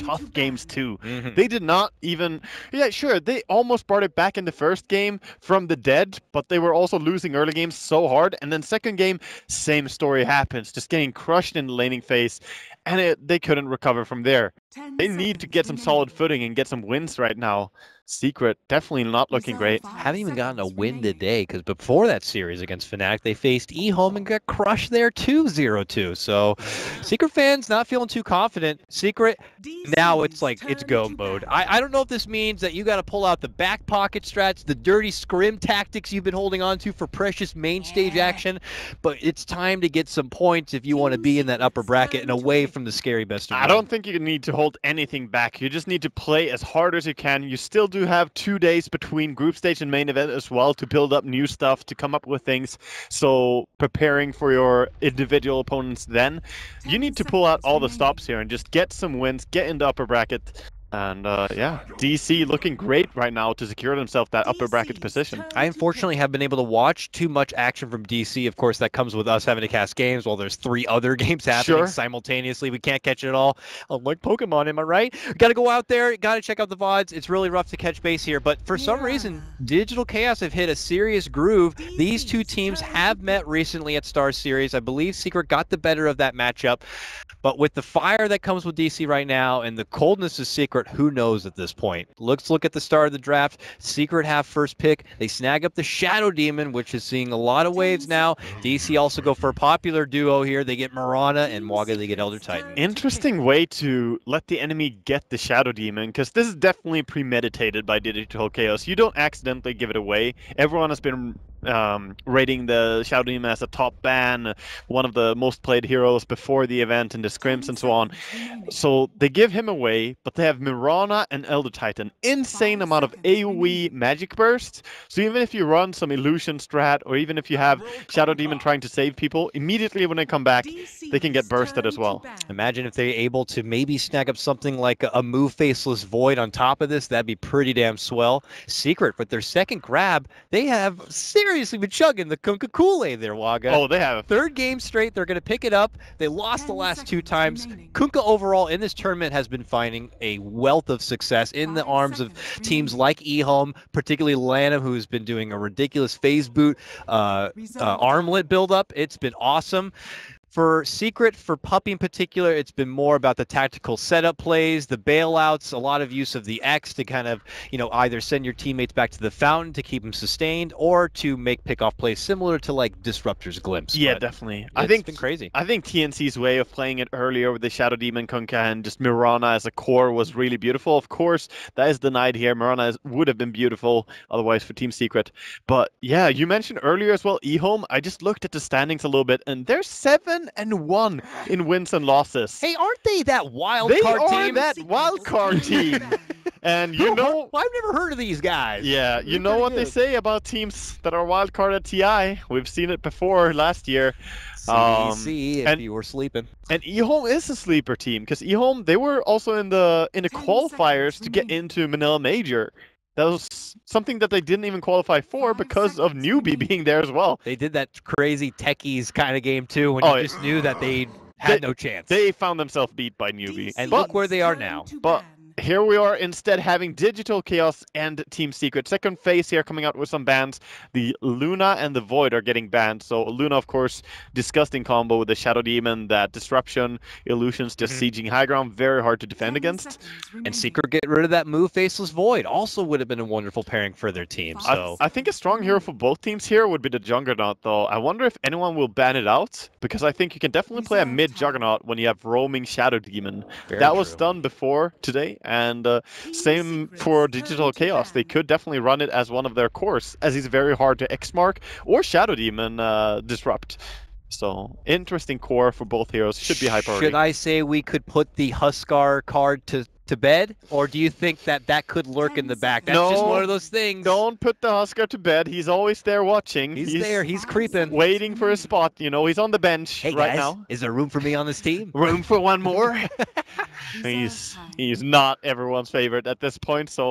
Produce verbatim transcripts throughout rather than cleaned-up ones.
tough games too. Mm-hmm. They did not even, yeah, sure, they almost brought it back in the first game from the dead, but they were also losing early games so hard. And then second game, same story happens, just getting crushed in the laning phase, and it, they couldn't recover from there. They need to get some solid footing and get some wins right now. Secret definitely not looking great. Haven't even gotten a win today, because before that series against Fnatic, they faced eHome and got crushed there two zero two. So Secret fans not feeling too confident. Secret, now it's like it's go mode. I, I don't know if this means that you got to pull out the back pocket strats, the dirty scrim tactics you've been holding on to for precious main stage action, but it's time to get some points if you want to be in that upper bracket and away from the scary best of I don't think you need to hold anything back. You just need to play as hard as you can. You still do have two days between group stage and main event as well to build up new stuff, to come up with things. So preparing for your individual opponents then, you need to pull out all the stops here and just get some wins, get in the upper bracket. And uh, yeah, D C looking great right now to secure themselves that upper bracket position. I unfortunately have been able to watch too much action from D C. Of course, that comes with us having to cast games while there's three other games happening Sure. simultaneously. We can't catch it all. I'm like Pokemon, am I right? Got to go out there, got to check out the V O Ds. It's really rough to catch base here, but for some reason, Digital Chaos have hit a serious groove. These two teams have met recently at Star Series. I believe Secret got the better of that matchup, but with the fire that comes with D C right now and the coldness of Secret, who knows at this point? Let's look at the start of the draft. Secret have first pick. They snag up the Shadow Demon, which is seeing a lot of waves now. D C also go for a popular duo here. They get Mirana, and Mwaga, they get Elder Titan. Interesting way to let the enemy get the Shadow Demon, because this is definitely premeditated by Digital Chaos. You don't accidentally give it away. Everyone has been um, rating the Shadow Demon as a top ban, one of the most played heroes before the event and the scrims and so on. So they give him away, but they have Mirana and Elder Titan. Insane amount of AoE magic burst. So even if you run some illusion strat, or even if you have Shadow Demon trying to save people, immediately when they come back, they can get bursted as well. Imagine if they're able to maybe snag up something like a, a move Faceless Void on top of this. That'd be pretty damn swell. Secret, with their second grab, they have seriously been chugging the Kunkka Kool-Aid there, Waga. Oh, they have. Third game straight, they're going to pick it up. They lost the last two times. Kunkka overall in this tournament has been finding a wealth of success in the arms of teams like eHome, particularly Lanham, who's been doing a ridiculous phase boot uh, uh, armlet buildup. It's been awesome. For Secret, for Puppey in particular, it's been more about the tactical setup plays, the bailouts, a lot of use of the X to kind of, you know, either send your teammates back to the fountain to keep them sustained, or to make pickoff plays similar to like Disruptor's Glimpse. Yeah, But definitely. I think it's been crazy. I think T N C's way of playing it earlier with the Shadow Demon, Kunkka, and just Mirana as a core was really beautiful. Of course, that is denied here. Mirana is, would have been beautiful otherwise for Team Secret. But yeah, you mentioned earlier as well, eHome. I just looked at the standings a little bit, and they're seven and one in wins and losses. Hey, aren't they that wild They card are team? that wild card team. And you know, I've never heard of these guys. yeah, you They're know pretty what they good. say about teams that are wild card at T I. We've seen it before last year. Um, C D C, if and- you were sleeping. And eHome is a sleeper team, because eHome, they were also in the in the qualifiers to get into Manila Major. That was something that they didn't even qualify for because of Newbie being there as well. They did that crazy techies kind of game too, when Oh, you yeah. just knew that they had They- no chance. They found themselves beat by Newbie. and but look where they are now. but here we are instead having Digital Chaos and Team Secret. Second phase here coming out with some bans. The Luna and the Void are getting banned. So Luna, of course, disgusting combo with the Shadow Demon, that disruption, illusions, just Mhm. sieging high ground, very hard to defend against. And Secret get rid of that move Faceless Void. Also would have been a wonderful pairing for their team. I, So I think a strong hero for both teams here would be the Juggernaut, though. I wonder if anyone will ban it out, because I think you can definitely play a mid Juggernaut when you have roaming Shadow Demon. very that was true. done before today, and uh, same for Digital Chaos. They could definitely run it as one of their cores, as he's very hard to X-Mark or Shadow Demon uh, disrupt. So, interesting core for both heroes. Should be high priority. Should I say we could put the Huskar card to, to bed? Or do you think that that could lurk in the back? That's just No, one of those things. Don't put the Huskar to bed. He's always there watching. He's, there. He's creeping. waiting for a spot. You know, he's on the bench Hey, right guys, now. is there room for me on this team? Room for one more? he's he's not everyone's favorite at this point, so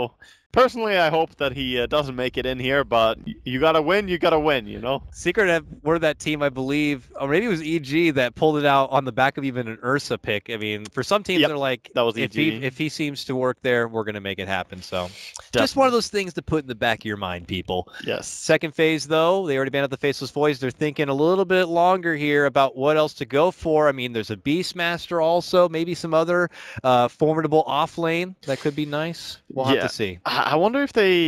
Personally, I hope that he uh, doesn't make it in here, but y- you gotta win, you gotta win, you know? Secret have, were that team, I believe, or maybe it was E G that pulled it out on the back of even an Ursa pick. I mean, for some teams, Yep, they're like, that was if he E G. if he seems to work there, we're gonna make it happen. So, just Definitely. one of those things to put in the back of your mind, people. Yes. Second phase, though, they already banned out the Faceless Voice. They're thinking a little bit longer here about what else to go for. I mean, there's a Beastmaster also, maybe some other uh, formidable off lane that could be nice. We'll Yeah. have to see. I I wonder if they,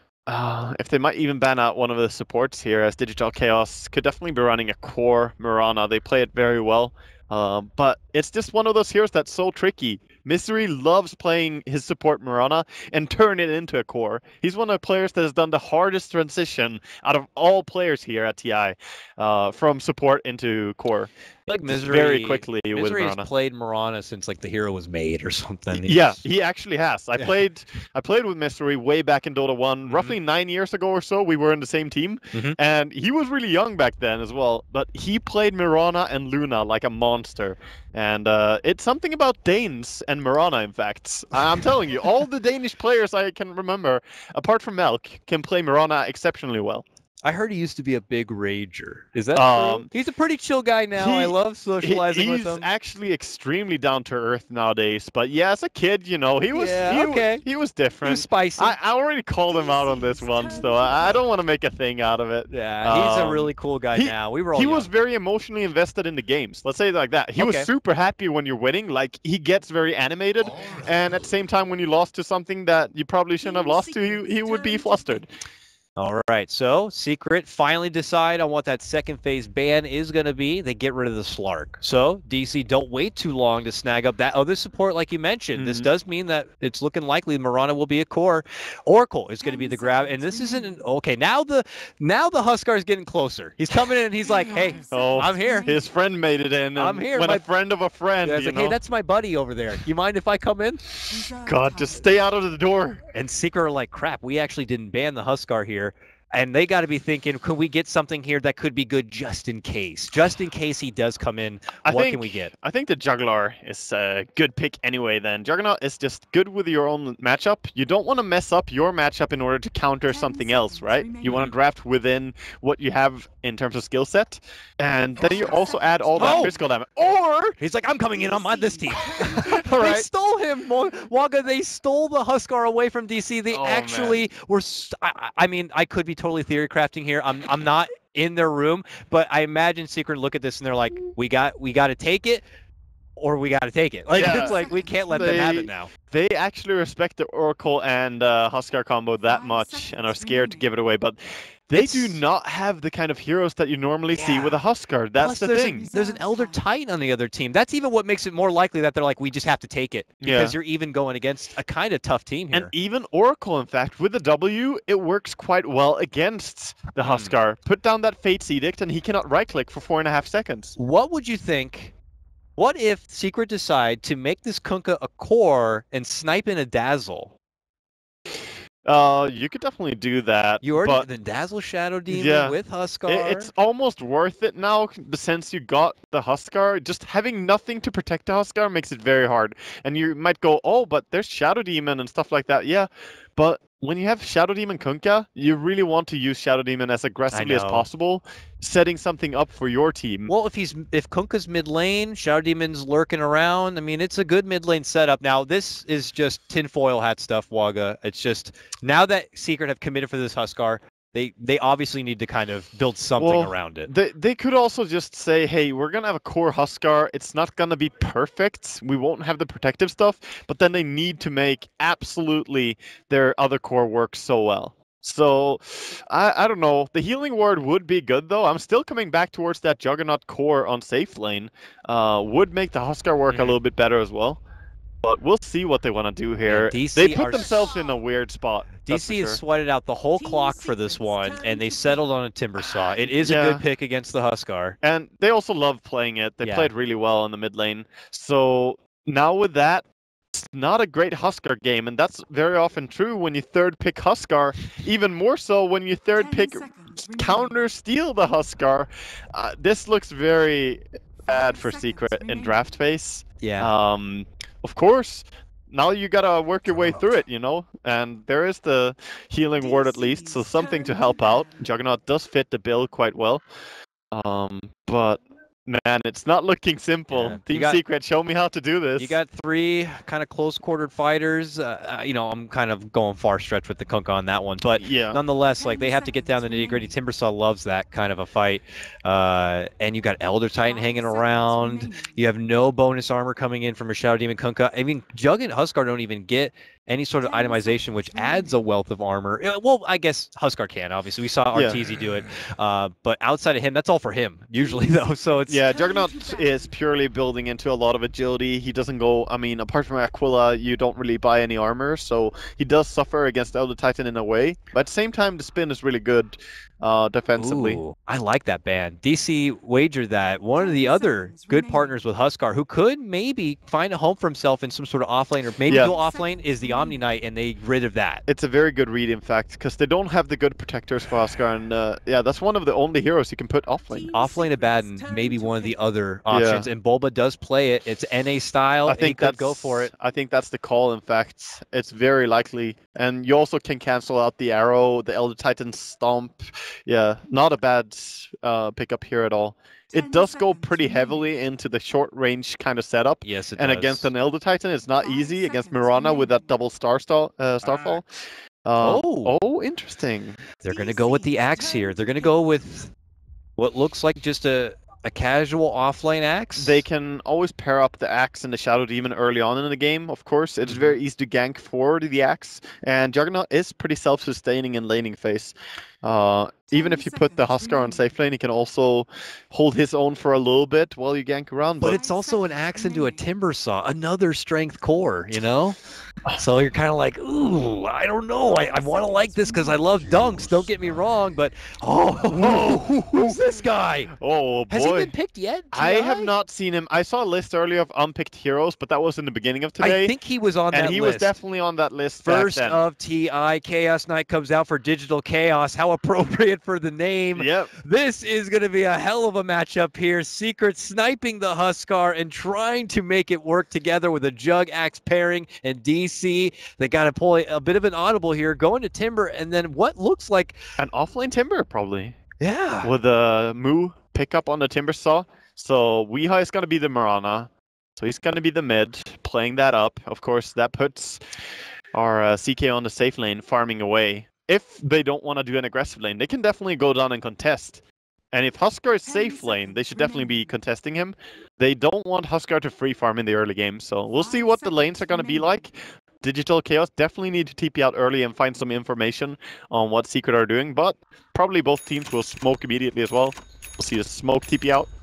uh, if they might even ban out one of the supports here, as Digital Chaos could definitely be running a core Mirana. They play it very well, um, but it's just one of those heroes that's so tricky. Misery loves playing his support Mirana and turn it into a core. He's one of the players that has done the hardest transition out of all players here at T I, uh, from support into core. Like Just Misery, very quickly with Misery has Mirana. played Mirana since like the hero was made or something. Yeah, He's- he actually has. I Yeah. played I played with Mystery way back in Dota one, Mhm. roughly nine years ago or so. We were in the same team, Mhm. and he was really young back then as well. But he played Mirana and Luna like a monster, and uh, it's something about Danes and Mirana. In fact, I'm telling you, all the Danish players I can remember, apart from Melk, can play Mirana exceptionally well. I heard he used to be a big rager. Is that Um, true? He's a pretty chill guy now. I he- love He- socializing he's with him. actually extremely down to earth nowadays. But yeah, as a kid, you know, he was Yeah, he, w- okay. he was He different. was spicy. I, I already called him out on this once, though. I, I don't want to make a thing out of it. yeah, he's a um, really cool guy he- now. We were all He young. was very emotionally invested in the games. Let's say it like that. He was Okay. super happy when you're winning. Like, he gets very animated. And at the same time, when you lost to something that you probably shouldn't have lost to, he, he would be flustered. All right, so Secret finally decide on what that second phase ban is going to be. They get rid of the Slark. So D C, don't wait too long to snag up that other support like you mentioned. This Mhm. does mean that it's looking likely Mirana will be a core. Oracle is going to be the grab, and this isn't an, okay. Now the now the Huskar is getting closer. He's coming in and he's like, "Hey, Oh, I'm here." His friend made it in. I'm and here, When my- a friend of a friend, I was you like, know? "Hey, that's my buddy over there. You mind if I come in?" God, just stay out of the door. And Secret are like, crap, we actually didn't ban the Huskar here. And they got to be thinking, could we get something here that could be good just in case? Just in case he does come in, I what think, can we get? I think the Juggler is a good pick anyway then. Juggernaut is just good with your own matchup. You don't want to mess up your matchup in order to counter something else, right? You want to draft within what you have in terms of skill set. And then you also add all that Oh! physical damage. Or, He's like, I'm coming in on my this team. all They right, stole him, Mo- Waga. They stole the Huskar away from D C. They Oh, actually were. St- I, I I mean, I could be totally theory crafting here. I'm I'm not in their room, but I imagine Secret look at this and they're like, we got we got to take it, or we got to take it. Like Yeah. it's like we can't let them have They- it now. they actually respect the Oracle and uh, Huskar combo that much and are scared to give it away. But they do It's- not have the kind of heroes that you normally see Yeah. with a Huskar. That's Plus, the there's thing. A, there's an Elder Titan on the other team. That's even what makes it more likely that they're like, we just have to take it Yeah. because you're even going against a kind of tough team here. And even Oracle, in fact, with the W, it works quite well against the Hmm. Huskar. Put down that Fate's Edict, and he cannot right-click for four and a half seconds. What would you think? What if Secret decide to make this Kunkka a core and snipe in a Dazzle? Uh, you could definitely do that. You already but the Dazzle Shadow Demon Yeah. with Huskar. i- it's almost worth it now since you got the Huskar. Just having nothing to protect the Huskar makes it very hard. And you might go, oh, but there's Shadow Demon and stuff like that. Yeah, but when you have Shadow Demon Kunkka, you really want to use Shadow Demon as aggressively as know. possible, setting something up for your team. Well, if he's if Kunkka's mid lane, Shadow Demon's lurking around. I mean, it's a good mid lane setup. Now, this is just tinfoil hat stuff, Waga. It's just now that Secret have committed for this Huskar, they they obviously need to kind of build something Well, around it. They, they could also just say, hey, we're going to have a core Huskar. It's not going to be perfect. We won't have the protective stuff, but then they need to make absolutely their other core work so well. So, I, I don't know. The healing ward would be good, though. I'm still coming back towards that Juggernaut core on safe lane. Uh, would make the Huskar work Mhm. a little bit better as well. But we'll see what they want to do here. D C They put are themselves in a weird spot. that's for D C has sure. sweated out the whole clock for this one, and they settled on a Timber Saw. It is a Yeah. good pick against the Huskar. And they also love playing it. They Yeah. played really well in the mid lane. So now with that, it's not a great Huskar game, and that's very often true when you third pick Huskar. Even more so when you third pick counter steal the Huskar. Uh, this looks very bad for Secret in draft phase. Yeah. Um, of course, now you gotta work your way through it, you know? And there is the healing ward at least, so something to help out. Juggernaut does fit the build quite well. Um, but man, it's not looking simple. Yeah. Team got, Secret, show me how to do this. You got three kind of close-quartered fighters. Uh, you know, I'm kind of going far stretch with the Kunkka on that one, but yeah. nonetheless, like they have to get down the nitty-gritty. Timbersaw loves that kind of a fight. Uh, and you got Elder Titan hanging around. You have no bonus armor coming in from a Shadow Demon Kunkka. I mean, Jug and Huskar don't even get any sort of itemization, which adds a wealth of armor. Well, I guess Huskar can, obviously. We saw Arteezy yeah. do it. Uh, but outside of him, that's all for him, usually, though. So it's Yeah, Juggernaut is purely building into a lot of agility. He doesn't go, I mean, apart from Aquila, you don't really buy any armor, so he does suffer against Elder Titan in a way. But at the same time, the spin is really good uh, defensively. Ooh, I like that ban. D C wagered that one of the other good partners with Huskar, who could maybe find a home for himself in some sort of offlane, or maybe yeah. go offlane, is the Omni Knight, and they rid of that. It's a very good read, in fact, because they don't have the good protectors for Huskar, and uh, yeah, that's one of the only heroes you can put offlane. Offlane Abaddon, maybe one of the other options, yeah. and Bulba does play it. It's N A style. I think that go for it. I think that's the call. In fact, it's very likely, and you also can cancel out the arrow, the Elder Titan stomp. Yeah, not a bad uh, pickup here at all. It does go pretty heavily into the short range kind of setup. Yes, it and does. Against an Elder Titan, it's not easy. Against Mirana with that double star stall, uh, starfall. Uh, oh, oh, interesting. They're gonna go with the axe here. They're gonna go with what looks like just a. A casual offlane axe? They can always pair up the axe and the Shadow Demon early on in the game, of course. It's very easy to gank forward the axe, and Juggernaut is pretty self-sustaining in laning phase. Uh, even if you put the Huskar on safe lane, he can also hold his own for a little bit while you gank around. But, but it's also an axe into a Timbersaw, another strength core, you know? So you're kind of like, ooh, I don't know. I, I want to like this because I love dunks, don't get me wrong, but oh, oh who's this guy? Oh, boy. Has he been picked yet? T I? I have not seen him. I saw a list earlier of unpicked heroes, but that was in the beginning of today. I think he was on and that he list. was definitely on that list. First of T I, Chaos Knight comes out for Digital Chaos. How appropriate for the name. Yep. This is going to be a hell of a matchup here. Secret sniping the Huskar and trying to make it work together with a Jug Axe pairing and D C. They got to pull a, a bit of an audible here, going to Timber, and then what looks like an offlane Timber, probably. Yeah. With a Moo pickup on the Timbersaw. So Weeha is going to be the Mirana. So he's going to be the mid, playing that up. Of course, that puts our uh, C K on the safe lane, farming away. If they don't want to do an aggressive lane, they can definitely go down and contest. And if Huskar is safe lane, they should definitely be contesting him. They don't want Huskar to free farm in the early game. So we'll see what the lanes are going to be like. Digital Chaos definitely need to T P out early and find some information on what Secret are doing, but probably both teams will smoke immediately as well. We'll see the smoke T P out.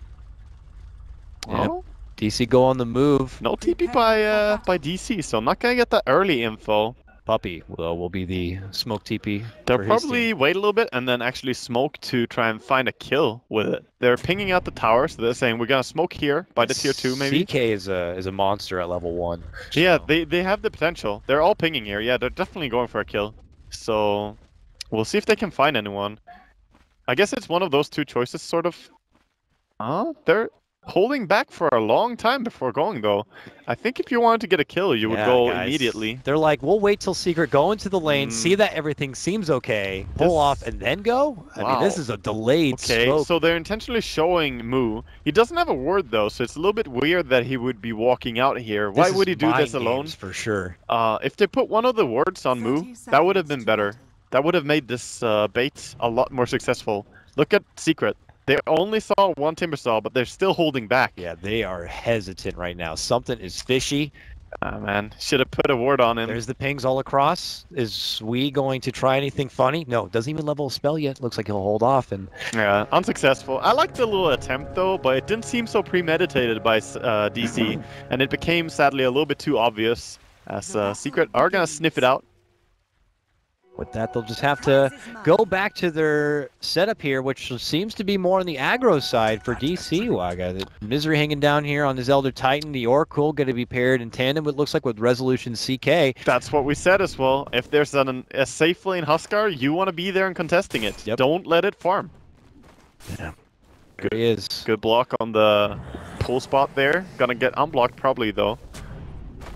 Yep. Oh. D C go on the move. No T P by uh, by D C, so I'm not gonna get that early info. Puppey will will be the smoke T P. They'll probably wait a little bit and then actually smoke to try and find a kill with it. They're pinging out the tower, so they're saying we're gonna smoke here by the tier two maybe. C K is a is a monster at level one. So. Yeah, they they have the potential. They're all pinging here. Yeah, they're definitely going for a kill. So we'll see if they can find anyone. I guess it's one of those two choices, sort of. Oh, they're holding back for a long time before going, though. I think if you wanted to get a kill, you would yeah, go guys. immediately. They're like, we'll wait till Secret, go into the lane, mm. see that everything seems okay, pull this... off, and then go? I wow. mean, this is a delayed Okay, stroke. So they're intentionally showing Moo. He doesn't have a ward, though, so it's a little bit weird that he would be walking out here. Why this would he do this alone? For sure. Uh, if they put one of the wards on Moo, that would have been better. That would have made this uh, bait a lot more successful. Look at Secret. They only saw one Timbersaw, but they're still holding back. Yeah, they are hesitant right now. Something is fishy. Ah, man. Should have put a ward on him. There's the pings all across. Is we going to try anything funny? No, doesn't even level a spell yet. Looks like he'll hold off. And yeah, unsuccessful. I liked the little attempt, though, but it didn't seem so premeditated by uh, D C. And it became, sadly, a little bit too obvious, as uh, Secret are going to sniff it out. With that, they'll just have to go back to their setup here, which seems to be more on the aggro side for D C. Waga. The Misery hanging down here on his Elder Titan. The Oracle going to be paired in tandem, it looks like, with Resolution C K. That's what we said as well. If there's an, a safe lane Huskar, you want to be there and contesting it. Yep. Don't let it farm. Yeah. Good, it is. Good block on the pull spot there. Gonna get unblocked probably, though.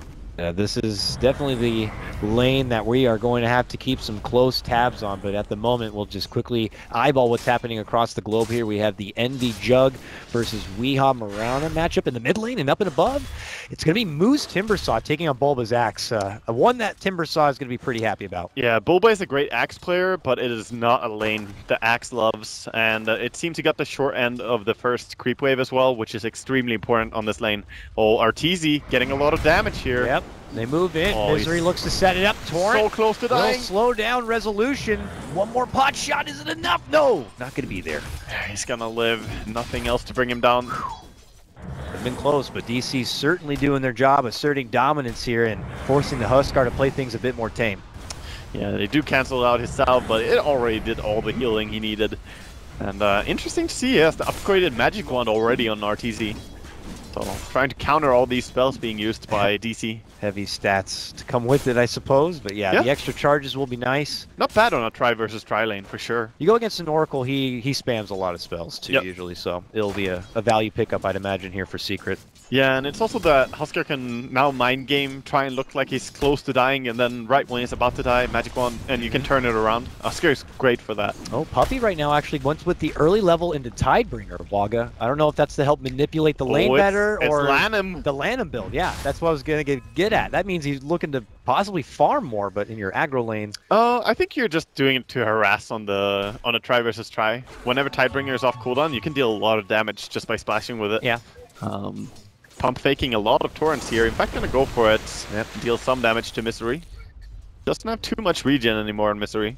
Uh, this is definitely the lane that we are going to have to keep some close tabs on, but at the moment we'll just quickly eyeball what's happening across the globe here. We have the Envy Jug versus Weehaw Marana matchup in the mid lane, and up and above, it's going to be Moose Timbersaw taking on Bulba's Axe. Uh, one that Timbersaw is going to be pretty happy about. Yeah, Bulba is a great Axe player, but it is not a lane the Axe loves, and uh, it seems he got the short end of the first creep wave as well, which is extremely important on this lane. Oh, Arteezy getting a lot of damage here. Yep, they move in. Oh, Misery looks to set it up. Torrent. So close to dying. Slow down Resolution. One more pot shot. Is it enough? No, not going to be there. He's going to live. Nothing else to bring him down. They've been close, but D C's certainly doing their job, asserting dominance here and forcing the Huskar to play things a bit more tame. Yeah, they do cancel out his salve, but it already did all the healing he needed. And uh, interesting to see, he has the upgraded Magic Wand already on Arteezy. So, trying to counter all these spells being used by D C. Heavy stats to come with it, I suppose. But yeah, yeah, the extra charges will be nice. Not bad on a tri versus tri lane, for sure. You go against an Oracle, he he spams a lot of spells too, yep. usually. So it'll be a, a value pickup, I'd imagine, here for Secret. Yeah, and it's also that Huskar can now mind game, try and look like he's close to dying, and then right when he's about to die, Magic Wand, and you can turn it around. Huskar is great for that. Oh, Puppey right now actually went with the early level into Tidebringer, Waga. I don't know if that's to help manipulate the lane oh, it's, better it's or Lanham. The Lanham build. Yeah, that's what I was going to get, get at. That means he's looking to possibly farm more, but in your aggro lane. Uh, I think you're just doing it to harass on the on a tri versus tri. Whenever Tidebringer is off cooldown, you can deal a lot of damage just by splashing with it. Yeah. Um, pump faking a lot of torrents here. In fact, gonna go for it. Yep. Deal some damage to Misery. Doesn't have too much regen anymore on Misery.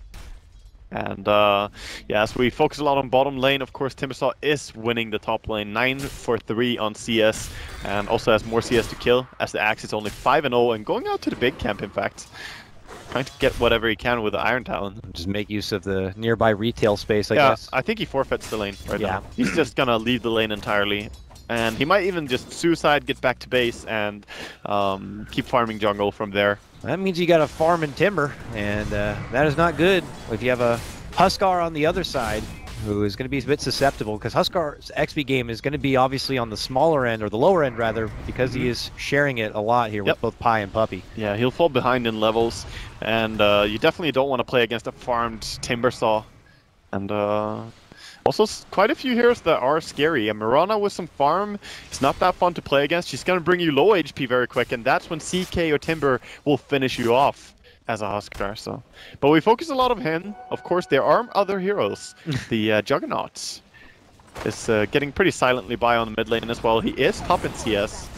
And uh, yeah, as we focus a lot on bottom lane, of course, Timbersaw is winning the top lane, nine for three on C S, and also has more C S to kill, as the Axe is only five and oh, and going out to the big camp, in fact. Trying to get whatever he can with the Iron Talon. Just make use of the nearby retail space, I yeah, guess. I think he forfeits the lane right yeah. now. He's just gonna leave the lane entirely. And he might even just suicide, get back to base, and um, keep farming jungle from there. That means you got to farm in timber, and uh, that is not good if you have a Huskar on the other side who is going to be a bit susceptible, because Huskar's X P game is going to be obviously on the smaller end, or the lower end rather, because mm-hmm. he is sharing it a lot here yep. with both Pi and Puppey. Yeah, he'll fall behind in levels, and uh, you definitely don't want to play against a farmed Timbersaw. And uh, also quite a few heroes that are scary. And Marana with some farm is not that fun to play against. She's going to bring you low H P very quick, and that's when C K or Timber will finish you off as a Huskar. So, but we focus a lot on him. Of course, there are other heroes. the uh, Juggernauts is uh, getting pretty silently by on the mid lane as well. He is top in C S.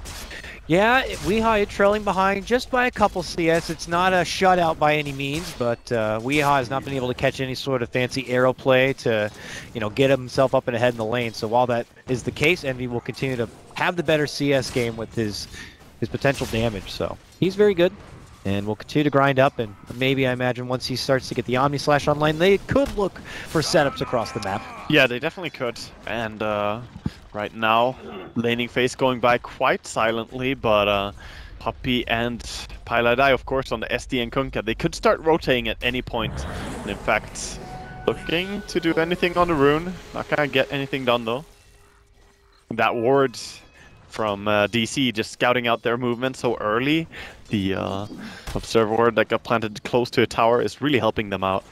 Yeah, Weehaw is trailing behind just by a couple C S. It's not a shutout by any means, but uh, Weehaw has not been able to catch any sort of fancy arrow play to, you know, get himself up and ahead in the lane. So while that is the case, Envy will continue to have the better C S game with his his potential damage. So he's very good, and will continue to grind up. And maybe I imagine once he starts to get the Omni Slash online, they could look for setups across the map. Yeah, they definitely could. And uh, right now, laning phase going by quite silently, but uh, Puppey and Piladai, of course, on the S D and Kunkka, they could start rotating at any point. And in fact, looking to do anything on the rune. Not gonna get anything done though. That ward from uh, D C just scouting out their movement so early. The uh, observer ward that got planted close to a tower is really helping them out.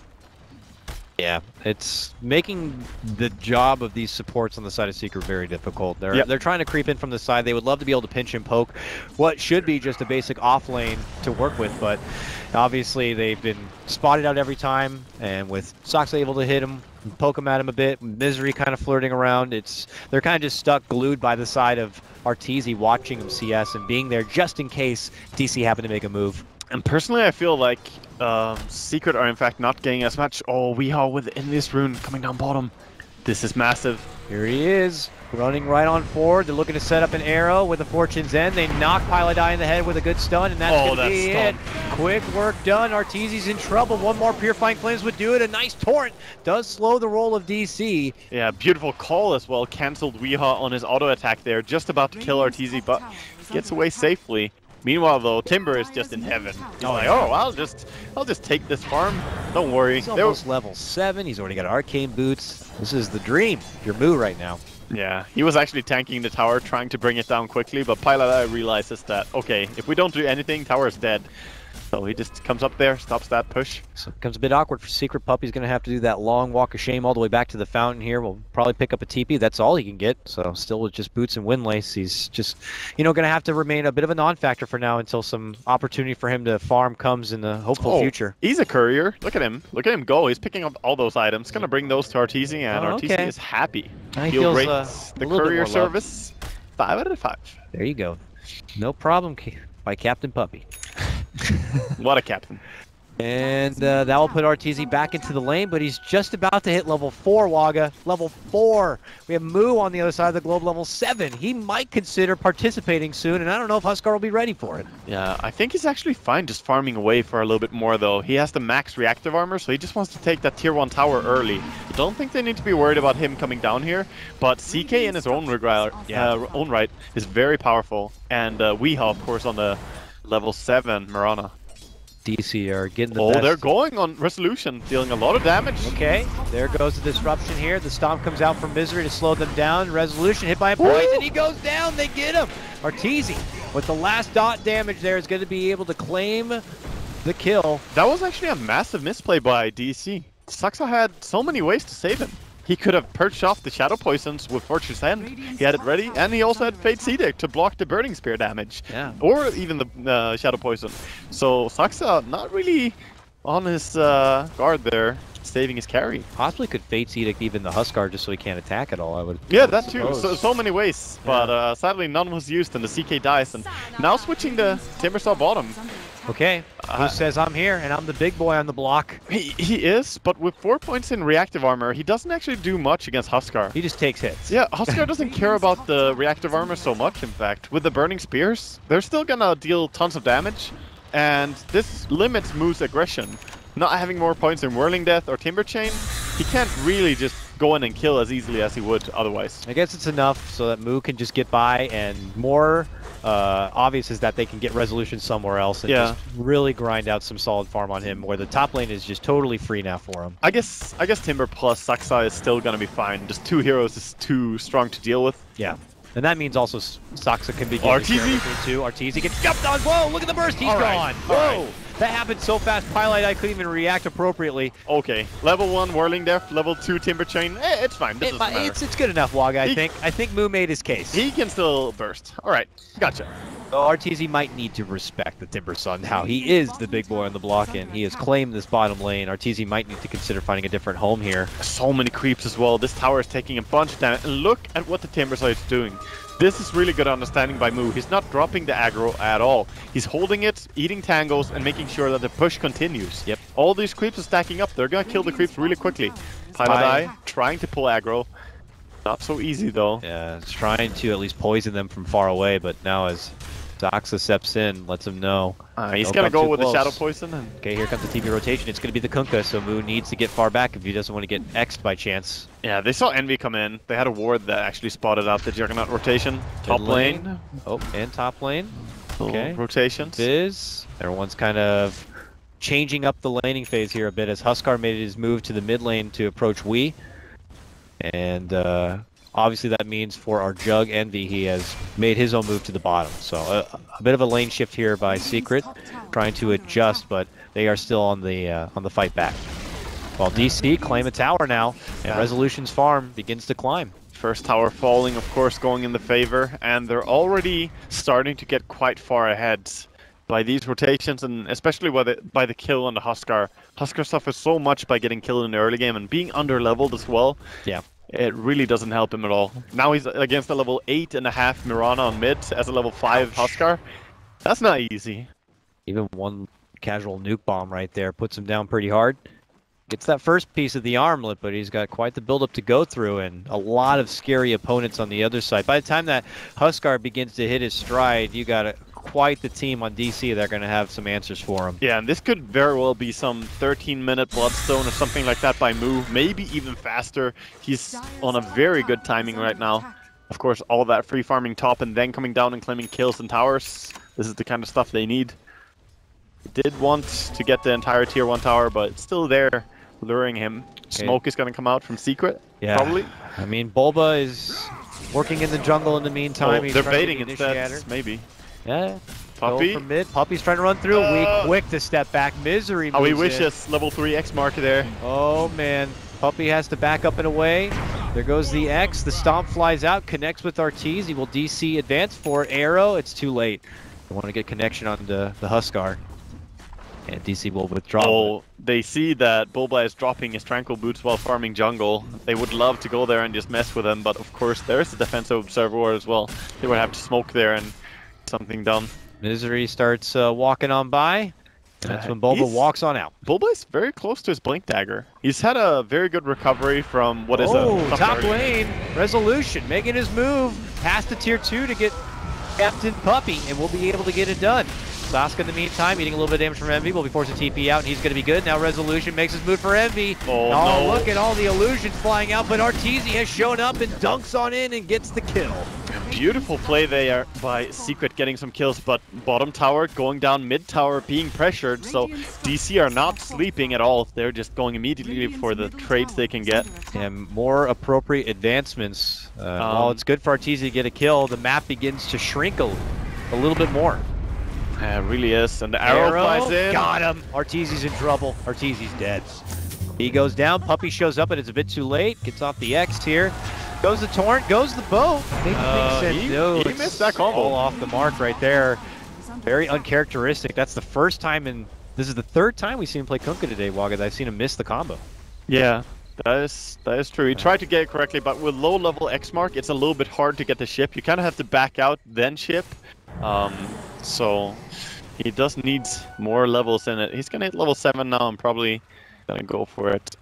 Yeah, it's making the job of these supports on the side of Secret very difficult. They're yep. they're trying to creep in from the side. They would love to be able to pinch and poke what should be just a basic off lane to work with, but obviously they've been spotted out every time, and with Sox able to hit him, poke him at him a bit, Misery kind of flirting around, it's they're kind of just stuck glued by the side of Arteezy watching him C S and being there just in case D C happen to make a move. And personally, I feel like um, Secret are in fact not getting as much. Oh, Weehaw within this rune coming down bottom. This is massive. Here he is, running right on forward. They're looking to set up an arrow with a Fortune's End. They knock Piladai in the head with a good stun, and that's oh, going to be stun. it. Quick work done. Arteezy's in trouble. One more Purifying Flames would do it. A nice torrent does slow the roll of D C. Yeah, beautiful call as well. Cancelled Weehaw on his auto attack there. Just about to kill Arteezy, but gets away safely. Meanwhile, though, Timber is just in heaven. He's oh, like, oh, I'll just, I'll just take this farm. Don't worry. He's almost level seven. He's already got arcane boots. This is the dream. Your Moo right now. Yeah, he was actually tanking the tower, trying to bring it down quickly, but Pilatai realizes that, okay, if we don't do anything, tower is dead. So he just comes up there, stops that push. So it becomes a bit awkward for Secret. Puppy's going to have to do that long walk of shame all the way back to the fountain here. We'll probably pick up a T P. That's all he can get. So still with just boots and windlace, he's just, you know, going to have to remain a bit of a non-factor for now until some opportunity for him to farm comes in the hopeful Oh, future. He's a courier. Look at him. Look at him go. He's picking up all those items. Going to bring those to Arteezy, and Oh, Arteezy okay. is happy. He He'll feels, rate uh, the a little bit courier more loved. service five out of five. There you go. No problem Ca- by Captain Puppy. What a captain. And uh, that will put Arteezy back into the lane, but he's just about to hit level four, Waga. Level four. We have Moo on the other side of the globe, level seven. He might consider participating soon, and I don't know if Huskar will be ready for it. Yeah, I think he's actually fine just farming away for a little bit more, though. He has the max reactive armor, so he just wants to take that tier one tower early. I don't think they need to be worried about him coming down here, but C K in his own, regard, Yeah. uh, own right is very powerful, and uh, Weehaw, of course, on the level seven Mirana. D C are getting the Oh, best. they're going on Resolution, dealing a lot of damage. Okay, there goes the disruption here. The Stomp comes out from Misery to slow them down. Resolution hit by a poison. He goes down. They get him. Arteezy with the last dot damage there is going to be able to claim the kill. That was actually a massive misplay by D C. Saxa had so many ways to save him. He could have perched off the Shadow Poisons with Fortune's End. He had it ready, and he also had Fate's Edict to block the Burning Spear damage. Yeah. Or even the uh, Shadow Poison. So Saxa not really on his uh, guard there, saving his carry. Possibly could Fate's Edict even the Huskar just so he can't attack at all, I would Yeah, I would that too. So, suppose. so many ways, but Yeah. uh, sadly none was used, and the C K dies. And now switching to Timbersaw bottom. Okay, who Uh, says I'm here and I'm the big boy on the block? He, he is, but with four points in reactive armor, he doesn't actually do much against Huskar. He just takes hits. Yeah, Huskar doesn't care about the reactive armor so much, in fact. With the Burning Spears, they're still gonna deal tons of damage, and this limits Moo's aggression. Not having more points in Whirling Death or Timber Chain, he can't really just go in and kill as easily as he would otherwise. I guess it's enough so that Moo can just get by, and more uh, obvious is that they can get resolution somewhere else and Yeah. just really grind out some solid farm on him, where the top lane is just totally free now for him. I guess I guess Timber plus Saxa is still gonna be fine. Just two heroes is too strong to deal with. Yeah. And that means also S- Saxa can be getting Arteezy? shared between two. Arteezy gets jumped on. Whoa, look at the burst. He's All right, gone. all Whoa. right. That happened so fast. Pilot, I couldn't even react appropriately. Okay, level one Whirling Death, level two Timber Chain. Eh, it's fine. This It, doesn't matter. it's, it's good enough, Wog, I He- think. I think Moo made his case. He can still burst. All right, gotcha. Though Arteezy might need to respect the Timber Son, how he is the big boy on the block, and he has claimed this bottom lane. Arteezy might need to consider finding a different home here. So many creeps as well. This tower is taking a bunch of damage. And look at what the Timbersaw is doing. This is really good understanding by Moo. He's not dropping the aggro at all. He's holding it, eating tangles, and making sure that the push continues. Yep. All these creeps are stacking up. They're gonna kill the creeps really quickly. Pilatai trying to pull aggro. Not so easy though. Yeah, it's trying to at least poison them from far away, but now as Saxa steps in, lets him know. Uh, he's Don't gonna come go too with close. the Shadow Poison. And Okay, here comes the T V rotation. It's going to be the Kunkka, so Moo needs to get far back if he doesn't want to get X'd by chance. yeah, they saw Envy come in. They had a ward that actually spotted out the Juggernaut rotation. Top lane. lane. Oh, and top lane. Little Okay. rotations. Fizz. Everyone's kind of changing up the laning phase here a bit as Huskar made his move to the mid lane to approach Wii. And uh, obviously that means for our Jug Envy, he has made his own move to the bottom. So a, a bit of a lane shift here by Secret, trying to adjust, but they are still on the uh, on the fight back. While D C claim a tower now, and Yeah. Resolution's farm begins to climb. First tower falling, of course, going in the favor, and they're already starting to get quite far ahead by these rotations, and especially by the, by the kill on the Huskar. Huskar suffers so much by getting killed in the early game, and being under-leveled as well. Yeah. It really doesn't help him at all. Now he's against a level eight and a half Mirana on mid as a level five Huskar. That's not easy. Even one casual nuke bomb right there puts him down pretty hard. Gets that first piece of the armlet, but he's got quite the build-up to go through and a lot of scary opponents on the other side. By the time that Huskar begins to hit his stride, you got a, quite the team on D C that are going to have some answers for him. Yeah, and this could very well be some thirteen minute Bloodstone or something like that by Moo, maybe even faster. He's on a very good timing right now. Of course, all that free farming top and then coming down and claiming kills and towers. This is the kind of stuff they need. He did want to get the entire tier one tower, but it's still there, luring him. Okay. Smoke is going to come out from Secret, Yeah. probably. I mean, Bulba is working in the jungle in the meantime. Oh, He's they're trying to baiting get the instead, initiator. maybe. Yeah. Puppy. From mid. Puppy's trying to run through. Uh, we quick to step back. Misery Oh, he moves in. wishes level three X mark there. Oh, man. Puppy has to back up and away. There goes the X. The stomp flies out, connects with Arteezy. He will D C advance for Arrow. It's too late. They want to get connection on the, the Huskar. And D C will withdraw. Oh, they see that Bulba is dropping his Tranquil Boots while farming jungle. They would love to go there and just mess with him, but of course there's a defensive observer as well. They would have to smoke there and something done. Misery starts uh, walking on by. And that's Uh, when Bulba he's- walks on out. Bulba is very close to his Blink Dagger. He's had a very good recovery from what is oh, a top target. lane. Resolution making his move past the tier two to get Captain Puppy, and we'll be able to get it done. Saska in the meantime, eating a little bit of damage from Envy, will be forced to T P out, and he's going to be good. Now Resolution makes his move for Envy. Oh, oh no. look at all the illusions flying out, but Arteezy has shown up and dunks on in and gets the kill. Beautiful play there by Secret getting some kills, but bottom tower going down, mid tower being pressured, so D C are not sleeping at all. They're just going immediately for the trades they can get. And more appropriate advancements. Uh, Um, while it's good for Arteezy to get a kill, the map begins to shrink a, a little bit more. Yeah, it really is. And the arrow, flies in. Got him. Arteezy's in trouble. Arteezy's dead. He goes down. Puppy shows up, and it's a bit too late. Gets off the X here. Goes the Torrent. Goes the bow. Big Uh, things he- and no, he it's missed that combo. all off the mark right there. Very uncharacteristic. That's the first time in. This is the third time we've seen him play Kunkka today, Wagga, that I've seen him miss the combo. Yeah, that is that is true. He tried to get it correctly, but with low level X mark, it's a little bit hard to get the ship. You kind of have to back out, then ship. Um, so he does need more levels in it. He's gonna hit level seven now. I'm probably gonna go for it.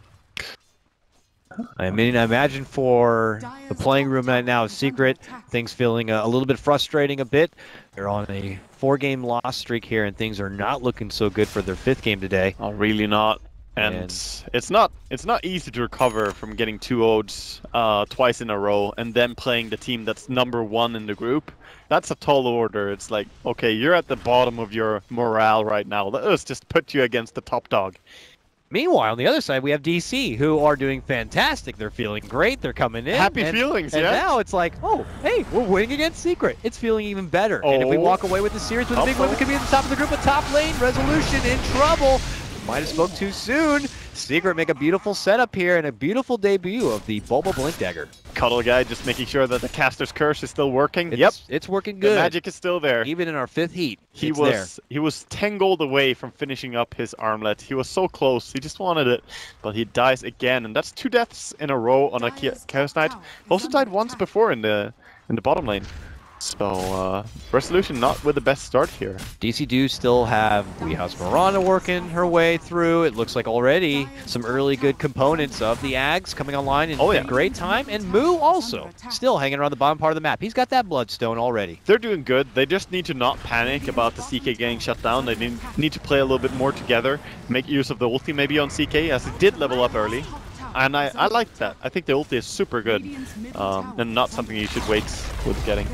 I mean, I imagine for the playing room right now, Secret, things feeling a, a little bit frustrating a bit. They're on a four-game loss streak here, and things are not looking so good for their fifth game today. Oh, really not. And, And- it's not it's not easy to recover from getting two O's uh, twice in a row and then playing the team that's number one in the group. That's a tall order. It's like, okay, you're at the bottom of your morale right now. Let us just put you against the top dog. Meanwhile, on the other side, we have D C, who are doing fantastic. They're feeling great. They're coming in. Happy and, feelings, and yeah? now it's like, oh, hey, we're winning against Secret. It's feeling even better. And if we Oh. walk away with the series with a big win, we Uh-oh. could be at the top of the group. But top lane, Resolution in trouble. Might have spoke too soon. Secret make a beautiful setup here and a beautiful debut of the Bulba Blink Dagger. Cuddle guy just making sure that the caster's curse is still working. It's, Yep, it's working the good. magic is still there. Even in our fifth heat, He it's was there. he was ten gold away from finishing up his armlet. He was so close. He just wanted it, but he dies again, and that's two deaths in a row on a Cha- Chaos Knight. Also died once before in the in the bottom lane. So uh, Resolution not with the best start here. D C do still have Weehouse Mirana working her way through. It looks like already some early good components of the Ags coming online in Oh, yeah. in great time. And Moo also still hanging around the bottom part of the map. He's got that Bloodstone already. They're doing good. They just need to not panic about the C K getting shut down. They need, need to play a little bit more together, make use of the ulti maybe on C K, as it did level up early. And I, I like that. I think the ulti is super good, um, and not something you should wait with getting.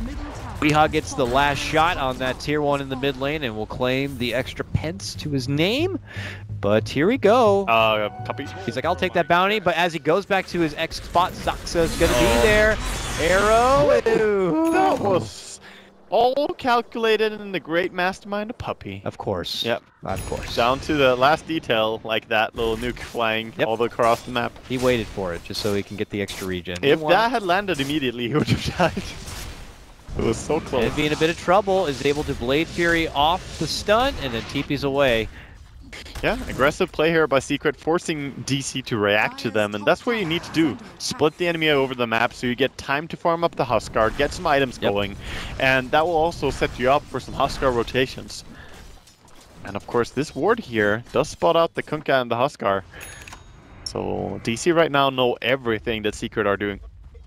Weehaw gets the last shot on that tier one in the mid lane and will claim the extra pence to his name. But here we go. Uh, copy. He's like, I'll take that bounty. But as he goes back to his X spot, Zaxa's going to Oh. be there. Arrow. Ew. That was all calculated in the great mastermind of Puppy. Of course. Yep. Of course. Down to the last detail, like that little nuke flying Yep. all the across the map. He waited for it just so he can get the extra regen. If Meanwhile, that had landed immediately, he would have died. It was so close. Envy in a bit of trouble, is able to Blade Fury off the stun and then T P's away. Yeah, aggressive play here by Secret, forcing D C to react to them, and that's what you need to do. Split the enemy over the map so you get time to farm up the Huskar, get some items Yep. going, and that will also set you up for some Huskar rotations. And of course, this ward here does spot out the Kunkka and the Huskar. So D C right now know everything that Secret are doing.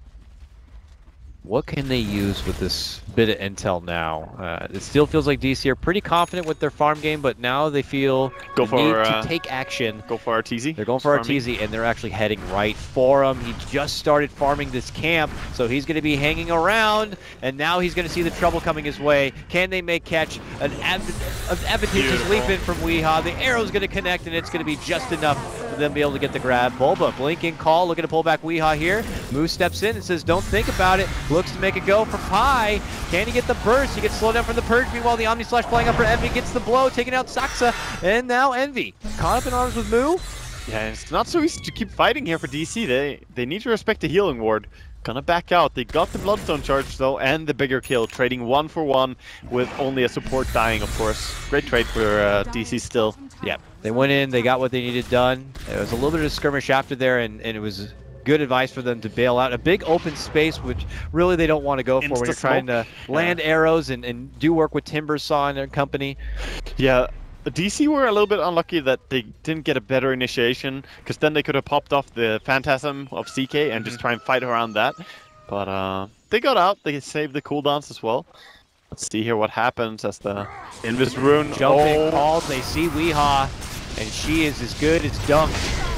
What can they use with this bit of intel now? Uh, it still feels like D C are pretty confident with their farm game, but now they feel Go the for, need uh, to take action. Go for Arteezy. They're going for Farming. Arteezy, and they're actually heading right for him. He just started farming this camp, so he's going to be hanging around, and now he's going to see the trouble coming his way. Can they make catch an, adv an advantageous Beautiful. leap in from Weehaw? The arrow's going to connect, and it's going to be just enough but then be able to get the grab. Bulba, blinking call, looking to pull back Weehaw here. Moo steps in and says, don't think about it. Looks to make a go for Pi. Can he get the burst? He gets slowed down from the Purge. Meanwhile, the Omni Slash playing up for Envy, gets the blow, taking out Saksa. And now Envy, caught up in arms with Moo. Yeah, it's not so easy to keep fighting here for D C. They they need to respect the healing ward. Gonna back out. They got the Bloodstone charge though, and the bigger kill, trading one for one with only a support dying, of course. Great trade for uh, D C still. Yeah, they went in, they got what they needed done. There was a little bit of a skirmish after there, and, and it was good advice for them to bail out. A big open space, which really they don't want to go for when you're trying to land yeah. arrows and, and do work with Timbersaw and their company. Yeah. The D C were a little bit unlucky that they didn't get a better initiation, because then they could have popped off the Phantasm of C K and just try and fight around that. But uh, they got out, they saved the cooldowns as well. Let's see here what happens as the Invis Rune. Jumping oh. calls, they see Weehaw, and she is as good as dunked.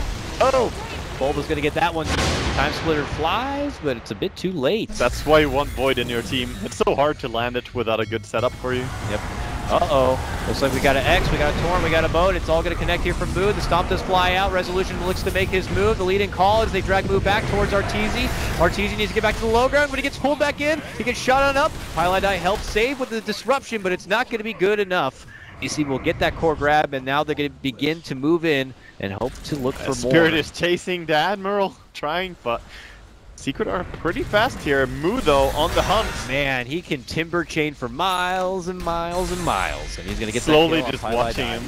Oh! Bulba's gonna get that one. Time Splitter flies, but it's a bit too late. That's why you want Void in your team. It's so hard to land it without a good setup for you. Yep. Uh-oh. Looks like we got an X, we got a Torn, we got a Boat. It's all going to connect here from Moo. The Stomp does fly out. Resolution looks to make his move. The lead-in call as they drag Moo back towards Arteezy. Arteezy needs to get back to the low ground, but he gets pulled back in. He gets shot on up. Pieliedie helps save with the disruption, but it's not going to be good enough. D C will get that core grab, and now they're going to begin to move in and hope to look for more. Spirit is chasing the Admiral, trying, but Secret are pretty fast here. Moo, though, on the hunt. Man, he can timber chain for miles and miles and miles, and he's going to get slowly that just watching him.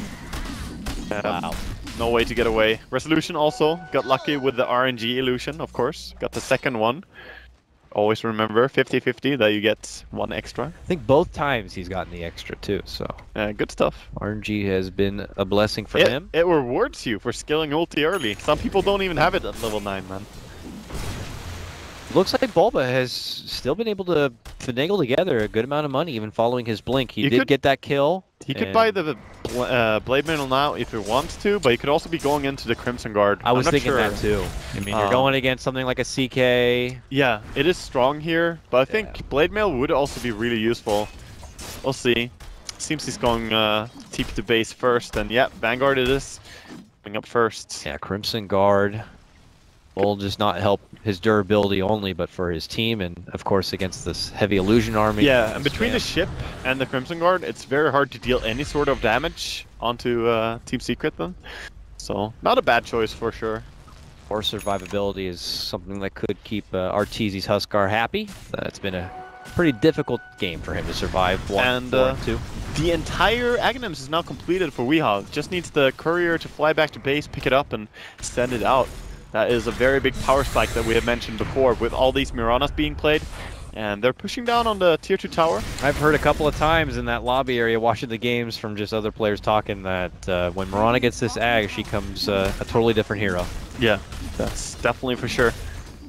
Um, wow. No way to get away. Resolution also got lucky with the R N G illusion, of course. Got the second one. Always remember fifty fifty that you get one extra. I think both times he's gotten the extra too, so. Uh, good stuff. R N G has been a blessing for it, him. It rewards you for skilling ulti early. Some people don't even have it at level nine, man. Looks like Bulba has still been able to finagle together a good amount of money, even following his blink. He you did could, get that kill. He could buy the uh, Blade Mail now if he wants to, but he could also be going into the Crimson Guard. I was thinking sure. that too. I mean, you're um, going against something like a C K. Yeah, it is strong here, but I think yeah. Blade Mail would also be really useful. We'll see. Seems he's going uh, T P to base first, and yeah, Vanguard it is. Coming up first. Yeah, Crimson Guard will just not help his durability only, but for his team, and of course against this heavy illusion army. Yeah, and between the ship and the Crimson Guard, it's very hard to deal any sort of damage onto uh, Team Secret then. So, not a bad choice for sure. Or survivability is something that could keep uh, Arteezy's Huskar happy. Uh, it's been a pretty difficult game for him to survive one, and, four, uh, and two. The entire Aghanims is now completed for Weehaw. Just needs the courier to fly back to base, pick it up, and send it out. That is a very big power spike that we have mentioned before with all these Miranas being played. And they're pushing down on the tier two tower. I've heard a couple of times in that lobby area watching the games from just other players talking that uh, when Mirana gets this Ag, she comes uh, a totally different hero. Yeah, that's definitely for sure.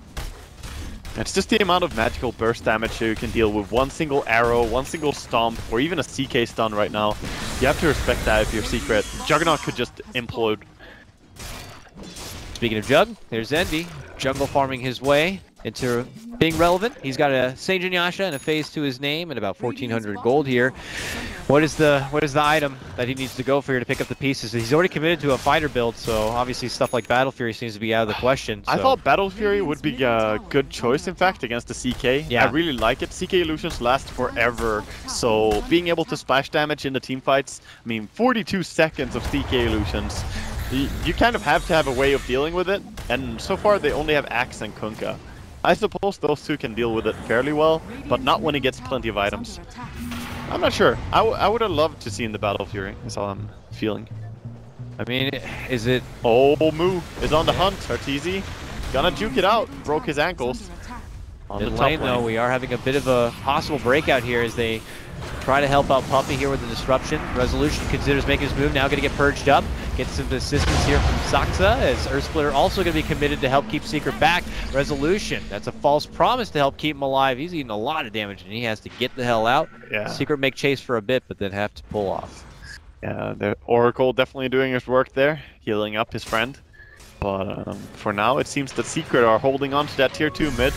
It's just the amount of magical burst damage you can deal with one single arrow, one single stomp, or even a C K stun right now. You have to respect that if you're Secret. Juggernaut could just implode. Speaking of Jug, there's Envy, jungle farming his way into being relevant. He's got a Seijin Yasha and a phase to his name and about fourteen hundred gold here. What is the what is the item that he needs to go for here to pick up the pieces? He's already committed to a fighter build, so obviously stuff like Battle Fury seems to be out of the question. So. I thought Battle Fury would be a good choice, in fact, against the C K. Yeah. I really like it. C K illusions last forever, so being able to splash damage in the team fights, I mean, forty-two seconds of C K illusions. You kind of have to have a way of dealing with it, and so far they only have Axe and Kunkka. I suppose those two can deal with it fairly well, but not when he gets plenty of items. I'm not sure. I, w I would have loved to see in the Battle Fury, is all I'm feeling. I mean, is it... Oh, Moo is on the hunt. Arteezy gonna juke it out. Broke his ankles. On Mid the lane, top though, lane. we are having a bit of a possible breakout here as they try to help out Puppey here with the disruption. Resolution considers making his move, now going to get purged up. Gets some assistance here from Saksa, as Earth Splitter also going to be committed to help keep Secret back. Resolution, that's a false promise to help keep him alive. He's eating a lot of damage, and he has to get the hell out. Yeah. Secret make chase for a bit, but then have to pull off. Yeah, the Oracle definitely doing his work there, healing up his friend. But um, for now, it seems that Secret are holding on to that tier two mid.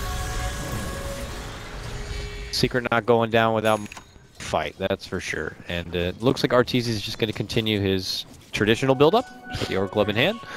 Secret not going down without fight, that's for sure. And uh, it looks like Arteezy is just going to continue his traditional build-up with the Orc Glove in hand.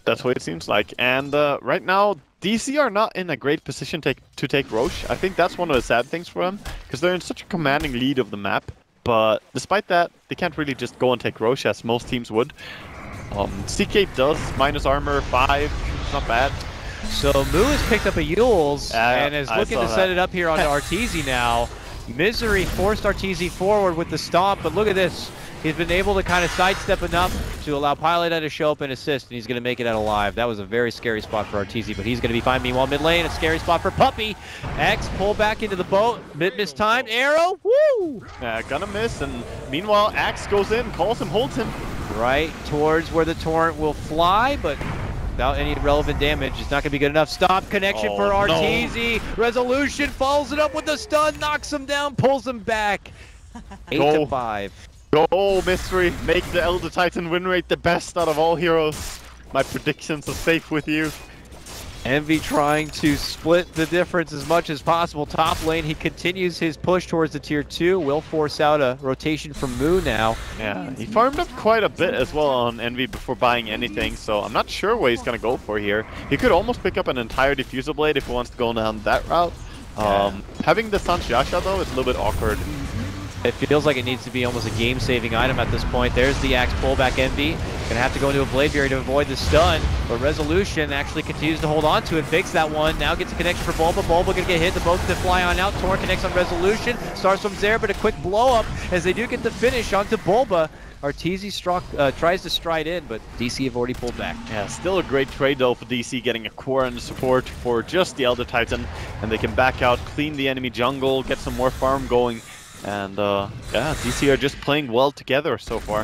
That's what it seems like. And uh, right now, D C are not in a great position take, to take Roche. I think that's one of the sad things for them, because they're in such a commanding lead of the map. But despite that, they can't really just go and take Roche as most teams would. Um, C K does minus armor five, it's not bad. So Moo has picked up a Yules uh, and is I looking to that. set it up here onto Arteezy now. Misery forced Arteezy forward with the stomp, but look at this. He's been able to kind of sidestep enough to allow Pilota to show up and assist, and he's going to make it out alive. That was a very scary spot for Arteezy, but he's going to be fine. Meanwhile, mid lane, a scary spot for Puppey. X pull back into the boat, bit mistimed, arrow, woo! Yeah, gonna miss, and meanwhile, Axe goes in, calls him, holds him. Right towards where the torrent will fly, but without any relevant damage, it's not going to be good enough. Stop connection Oh, for no. Arteezy. Resolution follows it up with the stun, knocks him down, pulls him back. Eight Go. to five. Go, Mystery, make the Elder Titan win rate the best out of all heroes. My predictions are safe with you. Envy trying to split the difference as much as possible. Top lane, he continues his push towards the tier two. Will force out a rotation from Moo now. Yeah, he farmed up quite a bit as well on Envy before buying anything, so I'm not sure what he's gonna go for here. He could almost pick up an entire Diffusal Blade if he wants to go down that route. Um, having the Sanshasha though is a little bit awkward. It feels like it needs to be almost a game-saving item at this point. There's the Axe pullback Envy. Gonna have to go into a Blade Barrier to avoid the stun, but Resolution actually continues to hold on to it, fakes that one, now gets a connection for Bulba. Bulba gonna get hit, the both to fly on out. Torrent connects on Resolution, starts from there, but a quick blow-up as they do get the finish onto Bulba. Arteezy struck, uh, tries to stride in, but D C have already pulled back. Yeah, still a great trade though for D C, getting a Quarren support for just the Elder Titan, and they can back out, clean the enemy jungle, get some more farm going. And uh, yeah, D C are just playing well together so far.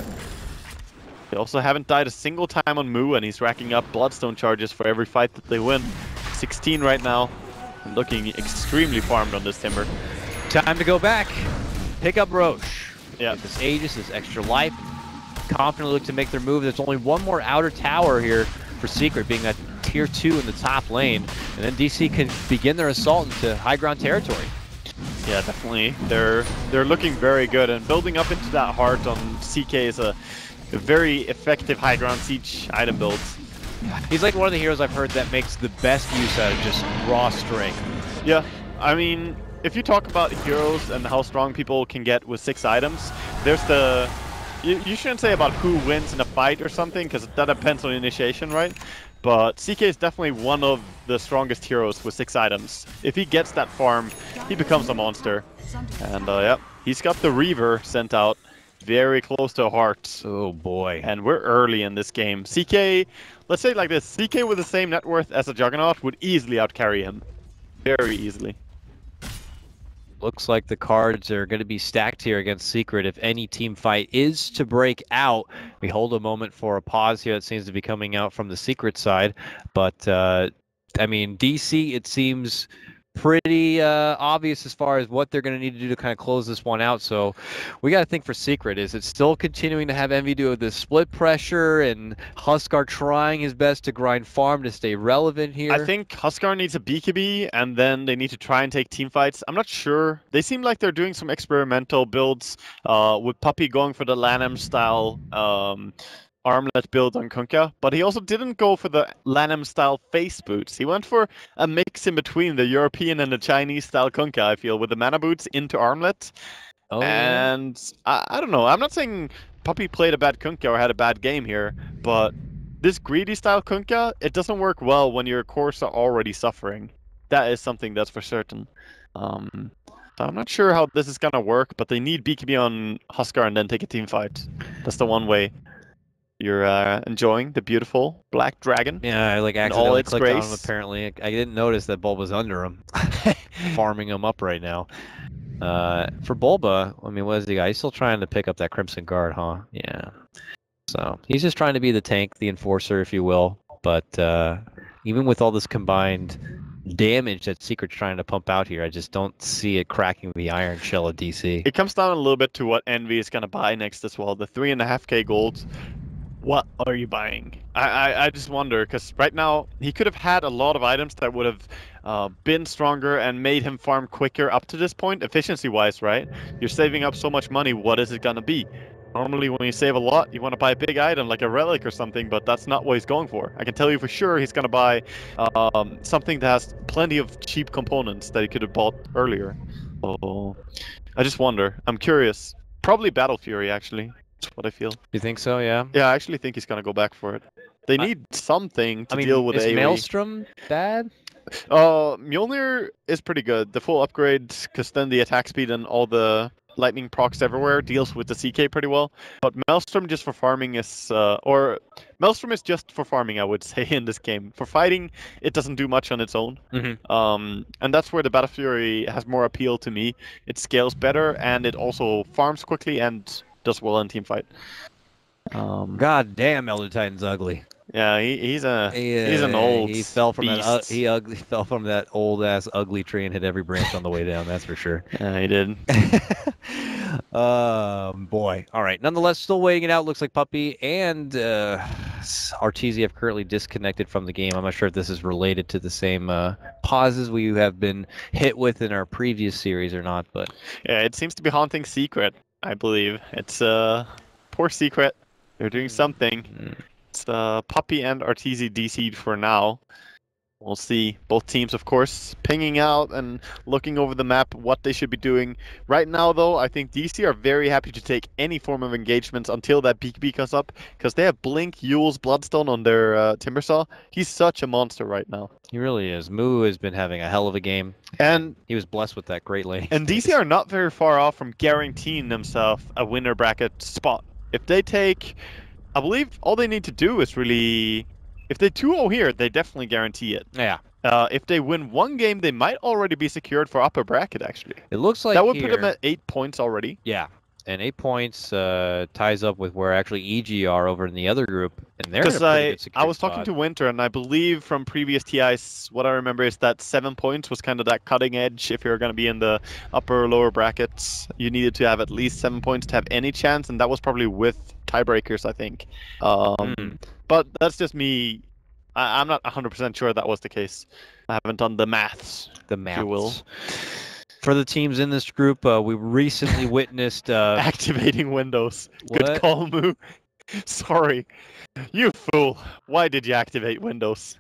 They also haven't died a single time on Moo, and he's racking up Bloodstone charges for every fight that they win. sixteen right now, and looking extremely farmed on this Timber. Time to go back, pick up Roche. Yeah. With this Aegis, this extra life, confidently look to make their move. There's only one more outer tower here for Secret, being that tier two in the top lane, and then D C can begin their assault into high ground territory. Yeah, definitely. They're they're looking very good, and building up into that heart on C K is a, a very effective high ground siege item build. He's like one of the heroes I've heard that makes the best use out of just raw strength. Yeah, I mean, if you talk about heroes and how strong people can get with six items, there's the... You, you shouldn't say about who wins in a fight or something, because that depends on initiation, right? But C K is definitely one of the strongest heroes with six items. If he gets that farm, he becomes a monster. And uh, yeah, he's got the Reaver sent out very close to heart. Oh boy. And we're early in this game. C K, let's say it like this, C K with the same net worth as a Juggernaut would easily outcarry him. Very easily. Looks like the cards are going to be stacked here against Secret. If any team fight is to break out, we hold a moment for a pause here that seems to be coming out from the Secret side. But, uh, I mean, D C, it seems pretty uh, obvious as far as what they're going to need to do to kind of close this one out. So we got to think for Secret, is it still continuing to have Envy do the split pressure and Huskar trying his best to grind farm to stay relevant here? I think Huskar needs a B K B, and then they need to try and take team fights. I'm not sure. They seem like they're doing some experimental builds, uh, with Puppey going for the Lanham style um, armlet build on Kunkka, but he also didn't go for the Lanham style face boots. He went for a mix in between the European and the Chinese style Kunkka, I feel, with the mana boots into armlet. Oh, and I, I don't know. I'm not saying Puppey played a bad Kunkka or had a bad game here, but this greedy style Kunkka, it doesn't work well when your cores are already suffering. That is something that's for certain. Um, so I'm not sure how this is gonna work, but they need B K B on Huskar and then take a team fight. That's the one way. You're uh, enjoying the beautiful black dragon. Yeah, I like all accidentally its clicked on him grace. apparently. I didn't notice that Bulba's under him. Farming him up right now. Uh, for Bulba, I mean, what is he got? He's still trying to pick up that Crimson Guard, huh? Yeah. So he's just trying to be the tank, the enforcer, if you will. But uh, even with all this combined damage that Secret's trying to pump out here, I just don't see it cracking the iron shell of D C. It comes down a little bit to what Envy is gonna buy next as well. The three and a half K gold. What are you buying? I, I, I just wonder, because right now he could have had a lot of items that would have uh, been stronger and made him farm quicker up to this point, efficiency-wise, right? You're saving up so much money, what is it going to be? Normally when you save a lot, you want to buy a big item like a relic or something, but that's not what he's going for. I can tell you for sure he's going to buy um, something that has plenty of cheap components that he could have bought earlier. Oh, I just wonder. I'm curious. Probably Battle Fury, actually. That's what I feel. You think so? Yeah. Yeah, I actually think he's going to go back for it. They I- need something to I mean, deal with is AoE. Maelstrom bad? Uh, Mjolnir is pretty good. The full upgrade, because then the attack speed and all the lightning procs everywhere deals with the C K pretty well. But Maelstrom just for farming is, uh, or Maelstrom is just for farming, I would say, in this game. For fighting, it doesn't do much on its own. Mm-hmm. Um, and that's where the Battle Fury has more appeal to me. It scales better, and it also farms quickly and does well in team fight. Um, God damn, Elder Titan's ugly. yeah, he, he's a He, he's an uh, old He fell from that. Uh, beast. he ugly fell from that old ass ugly tree and hit every branch on the way down. That's for sure. Yeah, he did. um, boy. All right. Nonetheless, still waiting it out. Looks like Puppy and uh, Arteezy have currently disconnected from the game. I'm not sure if this is related to the same uh, pauses we have been hit with in our previous series or not, but Yeah, it seems to be haunting Secret, I believe. It's uh poor Secret. They're doing something. mm, It's uh Puppy and Arteezy D C'd for now. We'll see. Both teams, of course, pinging out and looking over the map what they should be doing. Right now, though, I think D C are very happy to take any form of engagements until that B K B comes up, because they have Blink, Yules, Bloodstone on their uh, Timbersaw. He's such a monster right now. he really is. Moo has been having a hell of a game. And He was blessed with that great lane. And D C are not very far off from guaranteeing themselves a winner bracket spot. If they take, I believe all they need to do is really, if they two oh here, they definitely guarantee it. Yeah. Uh, if they win one game, they might already be secured for upper bracket, actually. It looks like that would here, put them at eight points already. yeah. And eight points uh, ties up with where actually E G are over in the other group, and they're in a Because pretty I, good secure I was talking spot. to Winter, and I believe from previous T Is, what I remember is that seven points was kind of that cutting edge. If you're going to be in the upper or lower brackets, you needed to have at least seven points to have any chance, and that was probably with tiebreakers, I think. Um, Mm. But that's just me. I, I'm not one hundred percent sure that was the case. I haven't done the maths. the if you will. maps. For the teams in this group, uh, we recently witnessed. Uh, Activating Windows. Good What? call, Moo. Sorry. You fool. Why did you activate Windows?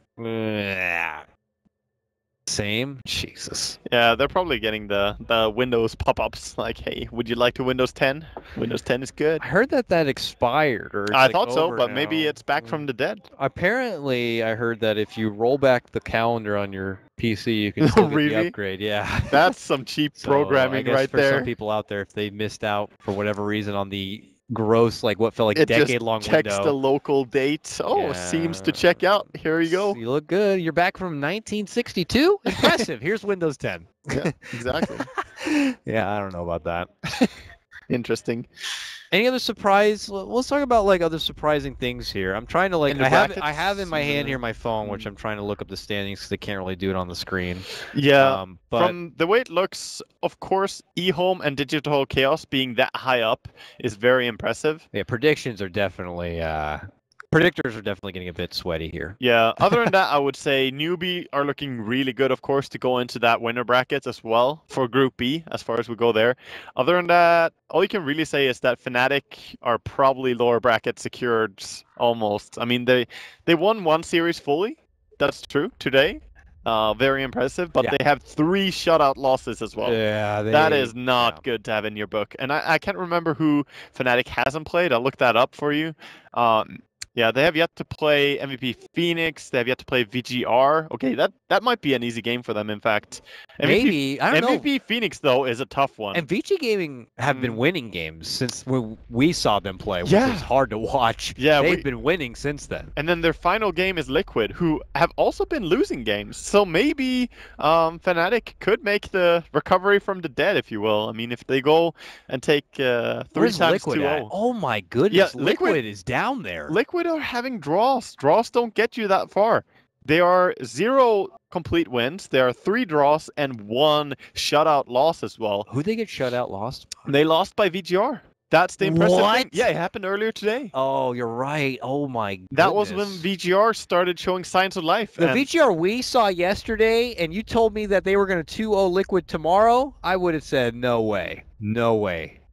same. Jesus. Yeah, they're probably getting the, the Windows pop-ups like, hey, would you like to Windows ten? Windows ten is good. I heard that that expired, or it's I like thought so, over but maybe now. it's back from the dead. Apparently, I heard that if you roll back the calendar on your P C, you can still get the Really? upgrade. Yeah. That's some cheap So, I programming guess right for there. some people out there, if they missed out for whatever reason on the gross, like what felt like It just decade-long checks window. the local date. Oh, seems to Yeah. check out. Here you go. You look good. You're back from nineteen sixty-two. Impressive. Here's Windows ten. Yeah, exactly. Yeah, I don't know about that. Interesting. Any other surprise? l- Let's talk about like other surprising things here. I'm trying to like In the I have I have in brackets? my hand Uh, here my phone, which mm. I'm trying to look up the standings because I can't really do it on the screen. Yeah. Um, but From the way it looks, of course, eHome and Digital Chaos being that high up is very impressive. yeah, predictions are definitely uh, predictors are definitely getting a bit sweaty here. Yeah, other than that, I would say Newbie are looking really good, of course, to go into that winner bracket as well for Group B, as far as we go there. Other than that, all you can really say is that Fnatic are probably lower bracket secured almost. I mean, they they won one series fully. That's true today. Uh, very impressive, but Yeah. they have three shutout losses as well. yeah, That they- is not yeah. good to have in your book. And I, I can't remember who Fnatic hasn't played. I'll look that up for you. Um, yeah, they have yet to play M V P Phoenix. They have yet to play V G R. Okay, that, that might be an easy game for them, in fact. M V P, Maybe I don't know. M V P Phoenix, though, is a tough one. And Vici Gaming have been Mm. winning games since we, we saw them play, which Yeah. is hard to watch. Yeah, They've we- been winning since then. And then their final game is Liquid, who have also been losing games. So maybe um, Fnatic could make the recovery from the dead, if you will. I mean, if they go and take uh, three Where's times Liquid two at? oh. Oh my goodness, Yeah, Liquid, Liquid- is down there. Liquid are having draws. Draws don't get you that far. They are zero complete wins. There are three draws and one shutout loss as well. Who they get shut out lost? They lost by V G R. That's the impressive thing. What? Yeah, it happened earlier today. Oh, you're right. Oh my goodness. That was when V G R started showing signs of life. The and- V G R we saw yesterday, and you told me that they were going to two oh Liquid tomorrow, I would have said, no way. No way.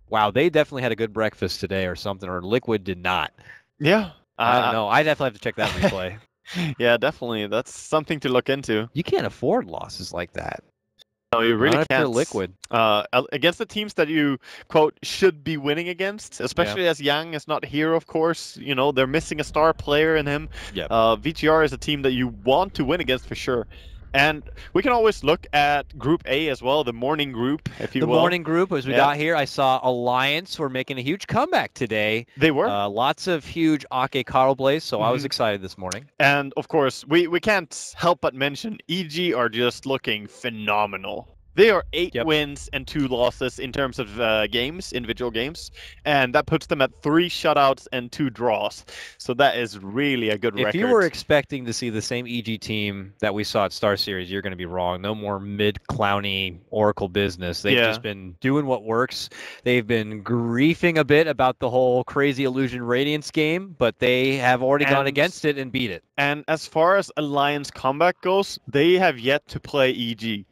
Wow, they definitely had a good breakfast today or something, or Liquid did not. Yeah. I Uh, don't know. I definitely have to check that replay. Yeah, definitely. That's something to look into. You can't afford losses like that. No, you really Not if can't. you're Liquid. Uh, al- against the teams that you, quote, should be winning against, especially as Yang is not here, of course. You know, they're missing a star player in him. Yep. Uh, V G R is a team that you want to win against for sure. And we can always look at Group A as well, the morning group, if you The will. morning group, as we Yeah. got here, I saw Alliance were making a huge comeback today. They were. Uh, lots of huge Ake Carl Blaze, so I was Mhm. excited this morning. And of course, we, we can't help but mention E G are just looking phenomenal. They are eight Yep. wins and two losses in terms of uh, games, individual games, and that puts them at three shutouts and two draws. So that is really a good If record. you were expecting to see the same E G team that we saw at Star Series, you're going to be wrong. No more mid-clowny Oracle business. They've Yeah. just been doing what works. They've been griefing a bit about the whole Crazy Illusion Radiance game, but they have already gone And- against it and beat it. And as far as Alliance comeback goes, they have yet to play E G.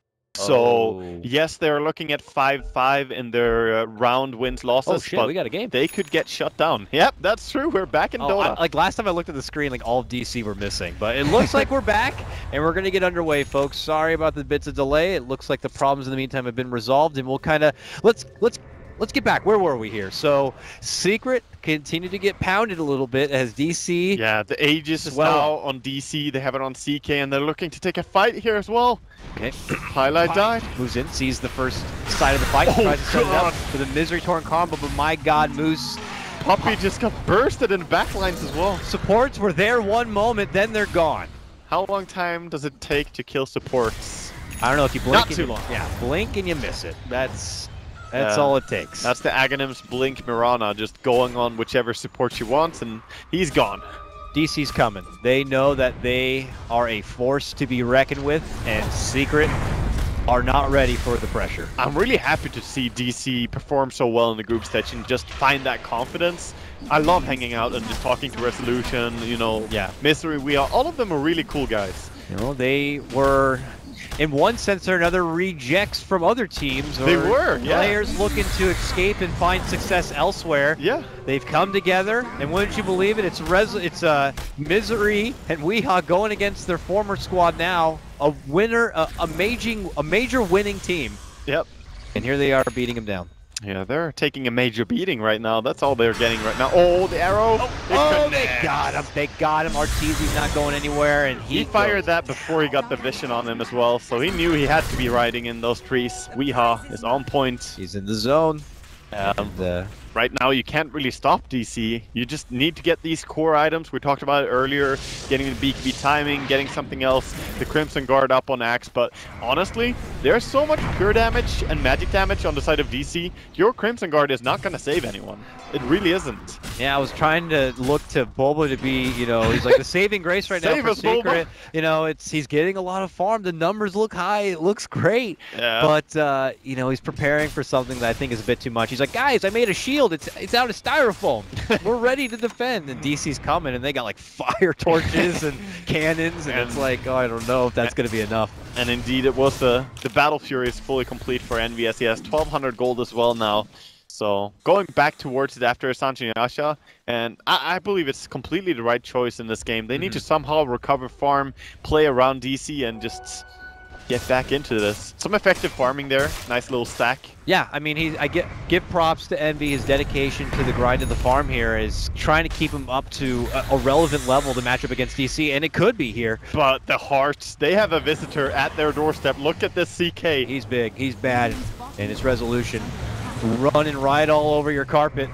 So Oh. yes, they're looking at five five in their uh, round wins losses, Oh shit, but we got a game. they could get shut down. Yep, that's true. We're back in Oh, Dota. I- like last time I looked at the screen, like all of D C were missing, but it looks like we're back and we're gonna get underway, folks. Sorry about the bits of delay. It looks like the problems in the meantime have been resolved, and we'll kind of let's let's let's get back. Where were we here? So Secret continued to get pounded a little bit as D C. Yeah, the Aegis is Well- now on D C. They have it on C K, and they're looking to take a fight here as well. Okay. Highlight died. Moves in, sees the first side of the fight, Oh, tries to set it God. up with a Misery Torn combo, but my God, Moose Puppey just got bursted in backlines as well. supports were there one moment, then they're gone. How long time does it take to kill supports? I don't know if you blink. Not and too you- long. Yeah, blink and you miss it. That's that's Yeah. all it takes. That's the Aghanims Blink Mirana just going on whichever support she wants, and he's gone. D C's coming. They know that they are a force to be reckoned with, and Secret are not ready for the pressure. I'm really happy to see D C perform so well in the group stage and just find that confidence. I love hanging out and just talking to Resolution, you know, Yeah. Mystery, we are, all of them are really cool guys. You know, they were, in one sense or another, rejects from other teams. Or They were, yeah. Players looking to escape and find success elsewhere. Yeah. They've come together, and wouldn't you believe it? It's res it's uh, Misery and Weehaw going against their former squad now. A winner, a, a, major, a major winning team. Yep. And here they are beating them down. Yeah, they're taking a major beating right now. That's all they're getting right now. Oh, the arrow! Oh, It oh, they connects. got him. They got him. Arteezy's not going anywhere, and he, He fired goes. that before he got the vision on him as well, so he knew he had to be riding in those trees. Weehaw is on point. He's in the zone. Um, And, uh, right now, you can't really stop D C. You just need to get these core items. We talked about it earlier, getting the B K B timing, getting something else, the Crimson Guard up on Axe, but honestly, there's so much pure damage and magic damage on the side of D C, your Crimson Guard is not going to save anyone. It really isn't. yeah, I was trying to look to Bulba to be, you know, he's like the saving grace right now Save for us, Bulba. Secret. You know, it's he's getting a lot of farm. The numbers look high. It looks great. Yeah. But uh, you know, he's preparing for something that I think is a bit too much. He's like, guys, I made a shield. It's it's out of styrofoam. We're ready to defend. And D C's coming, and they got like fire torches and cannons, and, And- it's like, oh, I don't know if that's gonna be enough. And indeed, it was the the Battle Fury is fully complete for N V S. He has twelve hundred gold as well now. So going back towards it after Sancho Yasha, and I, I believe it's completely the right choice in this game. They need to somehow recover farm, play around D C, and just get back into this. Some effective farming there. Nice little stack. Yeah, I mean, he I get give props to Envy. His dedication to the grind of the farm here is trying to keep him up to a, a relevant level to match up against D C, and it could be here. But the Hearts, they have a visitor at their doorstep. Look at this C K. He's big, he's bad, and his resolution running right all over your carpet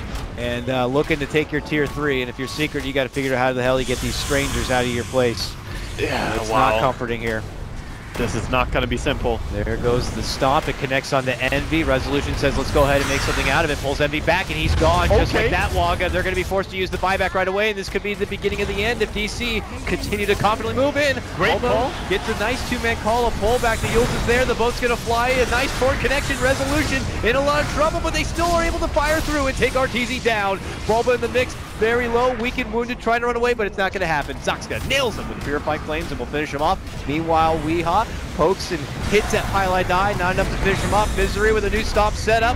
and uh, looking to take your tier three. And if you're Secret, you got to figure out how the hell you get these strangers out of your place. Yeah, It's wow. not comforting here. This is not going to be simple. There goes the stomp. It connects onto Envy. Resolution says, let's go ahead and make something out of it. Pulls Envy back, and he's gone. Just Okay. like that, Wagga. They're going to be forced to use the buyback right away, and this could be the beginning of the end if D C continue to confidently move in. Great Almo call. gets a nice two-man call. A pull back. The Yules is there. The boat's going to fly. A nice forward connection. Resolution in a lot of trouble, but they still are able to fire through and take Arteezy down. Bulba in the mix. Very low, weak and wounded, trying to run away, but it's not going to happen. Zaxka nails him with Purified Flames and will finish him off. Meanwhile, Weehaw pokes and hits at Pile I Die, not enough to finish him off. Misery with a new stop set up.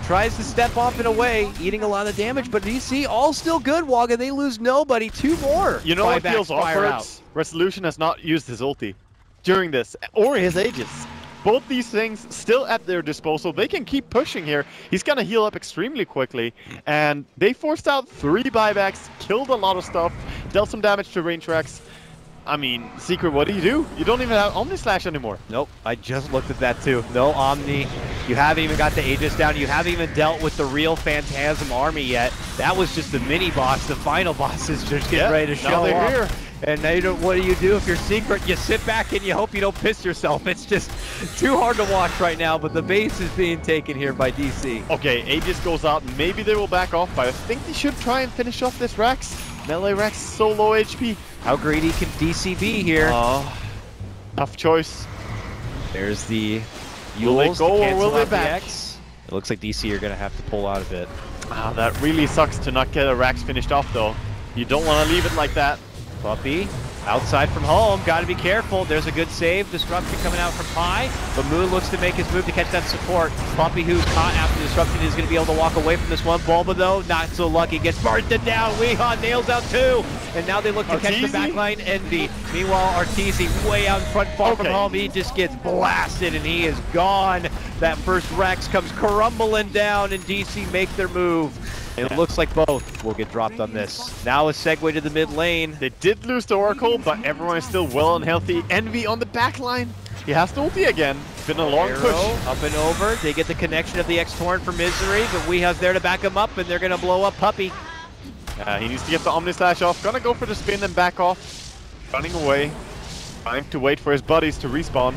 tries to step off and away, eating a lot of damage, but D C all still good, Waga. They lose nobody. Two more. You know what Buybacks feels fire awkward? out. Resolution has not used his ulti during this, or his Aegis. Both these things still at their disposal. They can keep pushing here. He's gonna heal up extremely quickly, and they forced out three buybacks, killed a lot of stuff, dealt some damage to range racks. I mean, Secret, what do you do? You don't even have Omni Slash anymore. Nope, I just looked at that too. No Omni. You haven't even got the Aegis down. You haven't even dealt with the real Phantasm army yet. That was just the mini boss. The final boss is just getting Yeah, ready to show now they're up. here. And now you don't, what do you do if you're Secret? You sit back and you hope you don't piss yourself. It's just too hard to watch right now, but the base is being taken here by D C. Okay, Aegis goes out. Maybe they will back off, but I think they should try and finish off this Rax. Melee Rax is so low H P. How greedy can D C be here? Oh, tough choice. There's the Will they Yules go to or cancel will they out the back? X. It looks like D C are going to have to pull out of it. Ah, that really sucks to not get a Rax finished off, though. You don't want to leave it like that. Puppey, outside from home, got to be careful. There's a good save. Disruption coming out from Pi, but Moon looks to make his move to catch that support. Puppey, who's caught after the disruption, is going to be able to walk away from this one. Bulba, though, not so lucky. Gets Martin down. Weehaw nails out two. And now they look to catch the Arteezy? backline Envy. Meanwhile, Arteezy way out in front, far from Okay. home. He just gets blasted, and he is gone. That first Rex comes crumbling down, and D C make their move. It looks like both will get dropped on this. Now a segue to the mid lane. They did lose to Oracle, but everyone is still well and healthy. Envy on the back line. He has the ulti again. It's been a long Arrow push. up and over. They get the connection of the X-Torn for Misery, but Weeha's there to back him up, and they're going to blow up Puppey. Uh, he needs to get the Omni Slash off. Gonna go for the spin and back off. Running away. Time to wait for his buddies to respawn.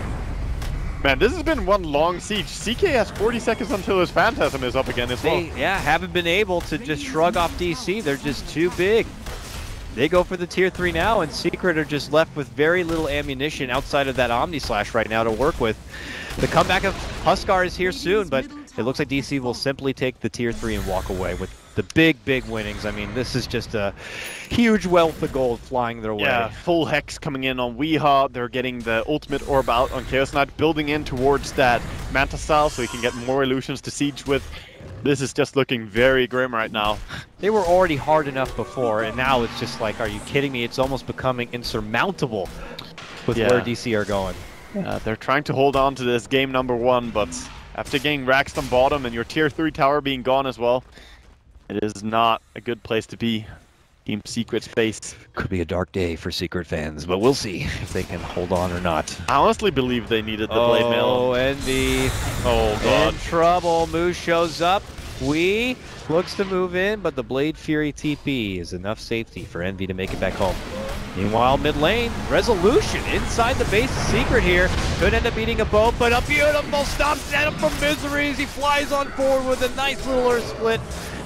Man, this has been one long siege. C K has forty seconds until his Phantasm is up again as well. They, yeah, haven't been able to just shrug off D C. They're just too big. They go for the tier three now, and Secret are just left with very little ammunition outside of that Omni Slash right now to work with. The comeback of Huskar is here soon, but it looks like D C will simply take the tier three and walk away with the big, big winnings. I mean, this is just a huge wealth of gold flying their way. Yeah, full Hex coming in on Weehaw. They're getting the ultimate orb out on Chaos Knight, building in towards that Manta style so he can get more illusions to siege with. This is just looking very grim right now. They were already hard enough before, and now it's just like, are you kidding me? It's almost becoming insurmountable with Yeah. where D C are going. Uh, they're trying to hold on to this game number one, but after getting Raxed on bottom and your tier three tower being gone as well, it is not a good place to be. Team Secret space. Could be a dark day for Secret fans, but we'll see if they can hold on or not. I honestly believe they needed the blade Oh, mail. Envy. Oh god. In trouble. Moose shows up. We looks to move in, but the Blade Fury T P is enough safety for Envy to make it back home. Meanwhile, mid lane, Resolution inside the base of Secret here. Could end up beating a boat, but a beautiful stop set up from Misery as he flies on forward with a nice little earth split.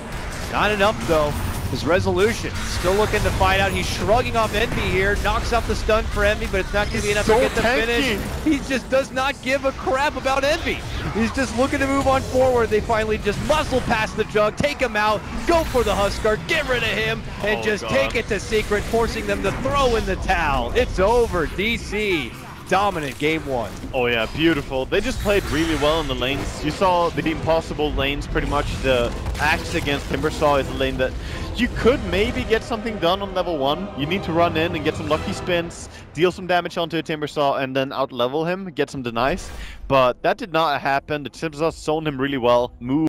Not enough though. His Resolution still looking to fight out. He's shrugging off Envy here, knocks out the stun for Envy, but it's not going to be enough so to get the tanky. finish. He just does not give a crap about Envy. He's just looking to move on forward. They finally just muzzle past the jug, take him out, go for the Huskar, get rid of him, and Oh, just God. take it to Secret, forcing them to throw in the towel. It's over. D C dominant game one. Oh yeah, beautiful. They just played really well in the lanes. You saw the impossible lanes pretty much. The Axe against Timbersaw is a lane that you could maybe get something done on level one. You need to run in and get some lucky spins, deal some damage onto a Timbersaw, and then out level him, get some denies. But that did not happen. The Timbersaw zoned him really well, moved